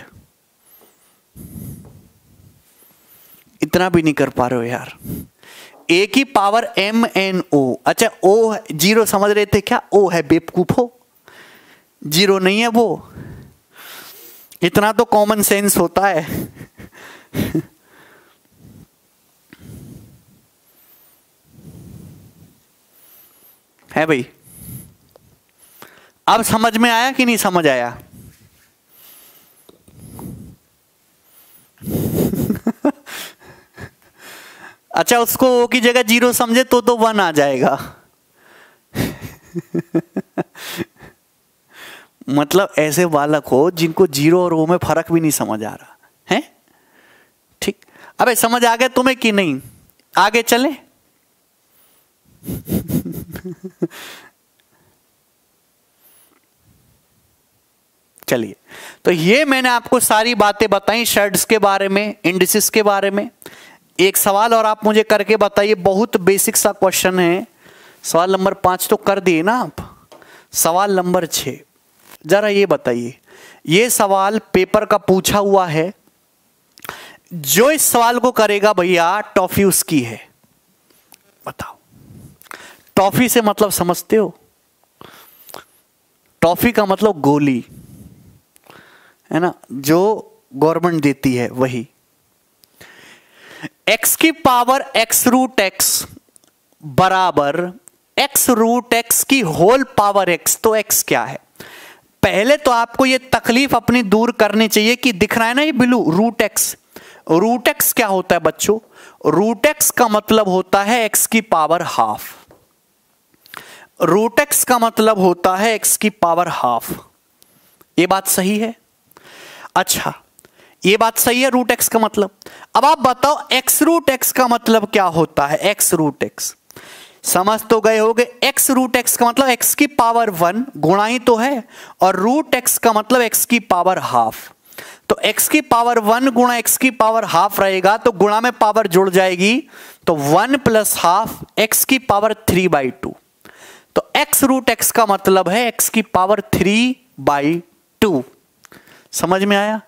इतना भी नहीं कर पा रहे हो यार। एक ही पावर एम एन ओ, अच्छा ओ जीरो समझ रहे थे क्या? ओ है, बेवकूफ हो, जीरो नहीं है वो। इतना तो कॉमन सेंस होता है। है भाई? अब समझ में आया कि नहीं समझ आया? अच्छा, उसको ओ की जगह जीरो समझे तो तो वन आ जाएगा। मतलब ऐसे बालक हो जिनको जीरो और ओ में फर्क भी नहीं समझ आ रहा है। ठीक, अबे समझ आ गया तुम्हें कि नहीं? आगे चले। चलिए, तो ये मैंने आपको सारी बातें बताई षड्स के बारे में, इंडिसेस के बारे में। एक सवाल और आप मुझे करके बताइए, बहुत बेसिक सा क्वेश्चन है। सवाल नंबर पांच तो कर दिए ना आप। सवाल नंबर छह, जरा ये बताइए, ये सवाल पेपर का पूछा हुआ है। जो इस सवाल को करेगा भैया, टॉफी उसकी है। बताओ, टॉफी से मतलब समझते हो? टॉफी का मतलब गोली है ना, जो गवर्नमेंट देती है वही। एक्स की पावर एक्स रूट एक्स बराबर एक्स रूट एक्स की होल पावर एक्स। तो एक्स क्या है? पहले तो आपको ये तकलीफ अपनी दूर करनी चाहिए कि दिख रहा है ना ये blue, root x. Root x क्या होता है बच्चों? रूट एक्स का मतलब होता है एक्स की पावर हाफ। रूट एक्स का मतलब होता है एक्स की पावर हाफ। ये बात सही है? अच्छा, ये बात सही है, रूट एक्स का मतलब। अब आप बताओ एक्स रूट एक्स का मतलब क्या होता है? एक्स रूट एक्स समझ तो गए होगे। एक्स रूट एक्स का मतलब एक्स की पावर वन, गुणा ही तो है, और रूट एक्स का मतलब एक्स की पावर हाफ। तो एक्स की पावर वन गुणा एक्स की पावर हाफ रहेगा, तो गुणा में पावर जुड़ जाएगी, तो वन प्लस हाफ एक्स की पावर थ्री बाई टू। तो एक्स रूट एक्स का मतलब है एक्स की पावर थ्री बाई टू। समझ में आया?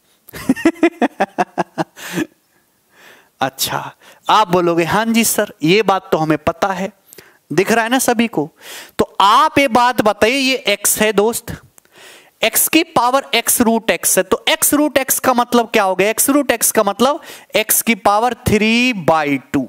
अच्छा, आप बोलोगे हाँ जी सर, ये बात तो हमें पता है, दिख रहा है ना सभी को। तो आप ये बात बताइए, ये एक्स है दोस्त, एक्स की पावर एक्स रूट एक्स है, तो एक्स रूट एक्स का मतलब क्या हो गया? एक्स रूट एक्स का मतलब एक्स की power three by two.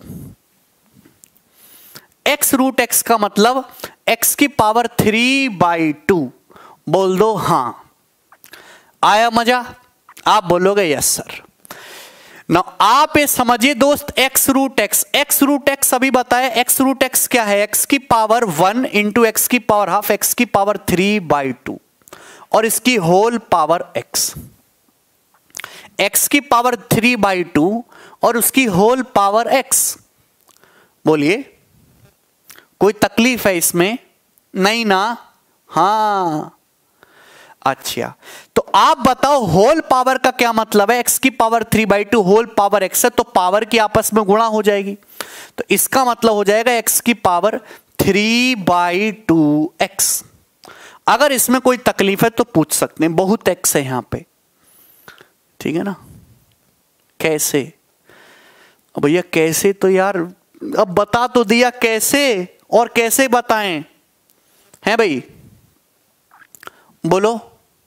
X root x का मतलब एक्स की पावर थ्री बाई टू। बोल दो हाँ। आया मजा? आप बोलोगे यस सर। ना आप ये समझिए दोस्त, x root x, x root x अभी बताया, एक्स रूट एक्स क्या है? एक्स की पावर वन इंटू एक्स की पावर हाफ, एक्स की पावर थ्री बाई टू, और इसकी होल पावर एक्स। एक्स की पावर थ्री बाई टू और उसकी होल पावर एक्स। बोलिए, कोई तकलीफ है इसमें? नहीं ना? हाँ, अच्छा, तो आप बताओ होल पावर का क्या मतलब है? एक्स की power three by two whole power x है, तो पावर की आपस में गुणा हो जाएगी, तो इसका मतलब हो जाएगा एक्स की power three by two x. अगर इसमें कोई तकलीफ है तो पूछ सकते हैं, बहुत एक्स है यहां पे, ठीक है ना? कैसे? भैया कैसे? तो यार अब बता तो दिया कैसे, और कैसे बताएं? हैं भाई, बोलो।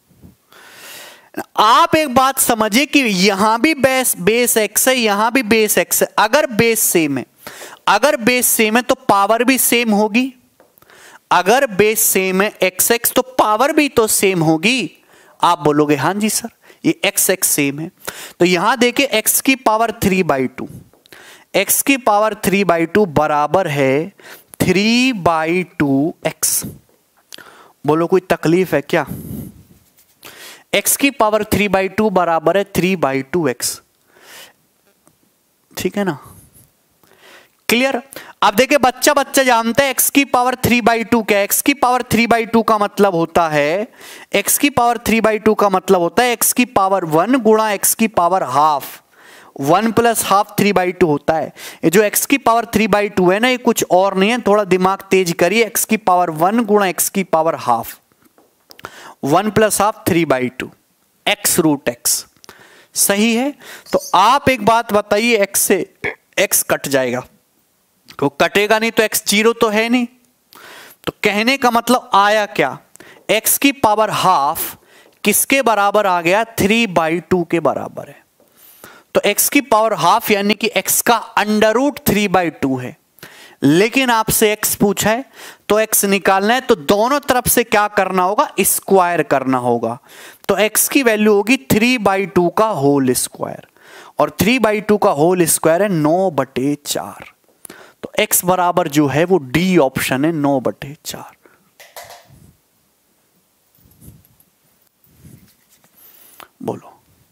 आप एक बात समझिए कि यहां भी बेस बेस एक्स है, यहां भी बेस एक्स है। अगर बेस सेम है, अगर बेस सेम है तो पावर भी सेम होगी, अगर बेस सेम है एक्स एक्स तो पावर भी तो सेम होगी। आप बोलोगे हाँ जी सर ये एक्स एक्स सेम है। तो यहां देखिए एक्स की power three by two, x की पावर थ्री बाई टू बराबर है थ्री बाई टू एक्स। बोलो कोई तकलीफ है क्या? एक्स की पावर थ्री बाई टू बराबर है थ्री बाई टू एक्स, ठीक है ना? क्लियर? अब देखिए बच्चा बच्चा जानता है एक्स की पावर थ्री बाई टू क्या है। एक्स की पावर थ्री बाई टू का मतलब होता है, एक्स की पावर थ्री बाई टू का मतलब होता है एक्स की पावर वन गुणा एक्स की power half, one plus half three by two होता है। ये जो एक्स की पावर थ्री बाई टू है ना ये कुछ और नहीं है, थोड़ा दिमाग तेज करिए, एक्स की पावर वन गुणा एक्स की power half, one plus half three by two, x root x. सही है? तो आप एक बात बताइए, एक्स से एक्स कट जाएगा, तो कटेगा नहीं तो एक्स जीरो तो है नहीं। तो कहने का मतलब आया क्या, एक्स की पावर हाफ किसके बराबर आ गया? थ्री बाई टू के बराबर है। तो एक्स की पावर हाफ यानी कि एक्स का under root three by two है। लेकिन आपसे एक्स पूछा है तो एक्स निकालना है, तो दोनों तरफ से क्या करना होगा? स्क्वायर करना होगा। तो एक्स की वैल्यू होगी थ्री बाई टू का होल स्क्वायर, और थ्री बाई टू का होल स्क्वायर है नौ बटे चार। तो एक्स बराबर जो है वो डी ऑप्शन है, नौ बटे चार। बोलो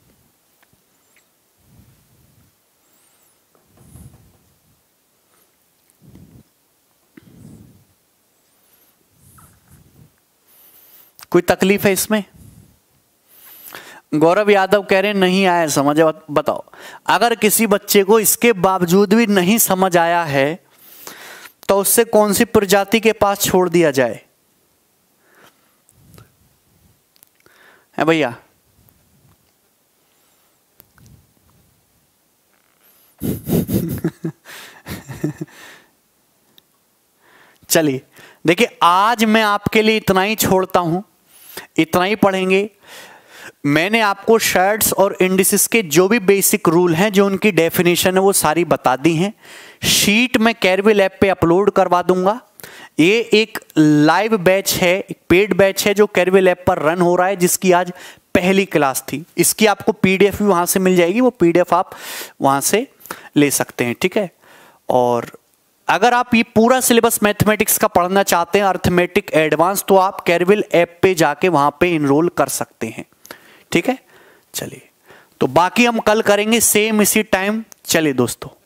कोई तकलीफ है इसमें? गौरव यादव कह रहे हैं नहीं आया समझ। बताओ अगर किसी बच्चे को इसके बावजूद भी नहीं समझ आया है तो उससे कौन सी प्रजाति के पास छोड़ दिया जाए? है भैया? चलिए देखिए आज मैं आपके लिए इतना ही छोड़ता हूं, इतना ही पढ़ेंगे। मैंने आपको शर्ट्स और इंडिसेस के जो भी बेसिक रूल हैं, जो उनकी डेफिनेशन है वो सारी बता दी हैं। शीट मैं कैरविल ऐप पे अपलोड करवा दूंगा। ये एक लाइव बैच है, एक पेड बैच है जो कैरविल ऐप पर रन हो रहा है, जिसकी आज पहली क्लास थी। इसकी आपको पीडीएफ भी वहां से मिल जाएगी, वो पीडीएफ आप वहां से ले सकते हैं, ठीक है। और अगर आप ये पूरा सिलेबस मैथमेटिक्स का पढ़ना चाहते हैं, अर्थमेटिक एडवांस, तो आप कैरविल ऐप पे जाके वहां पे इनरोल कर सकते हैं, ठीक है। चलिए तो बाकी हम कल करेंगे सेम इसी टाइम। चलिए दोस्तों।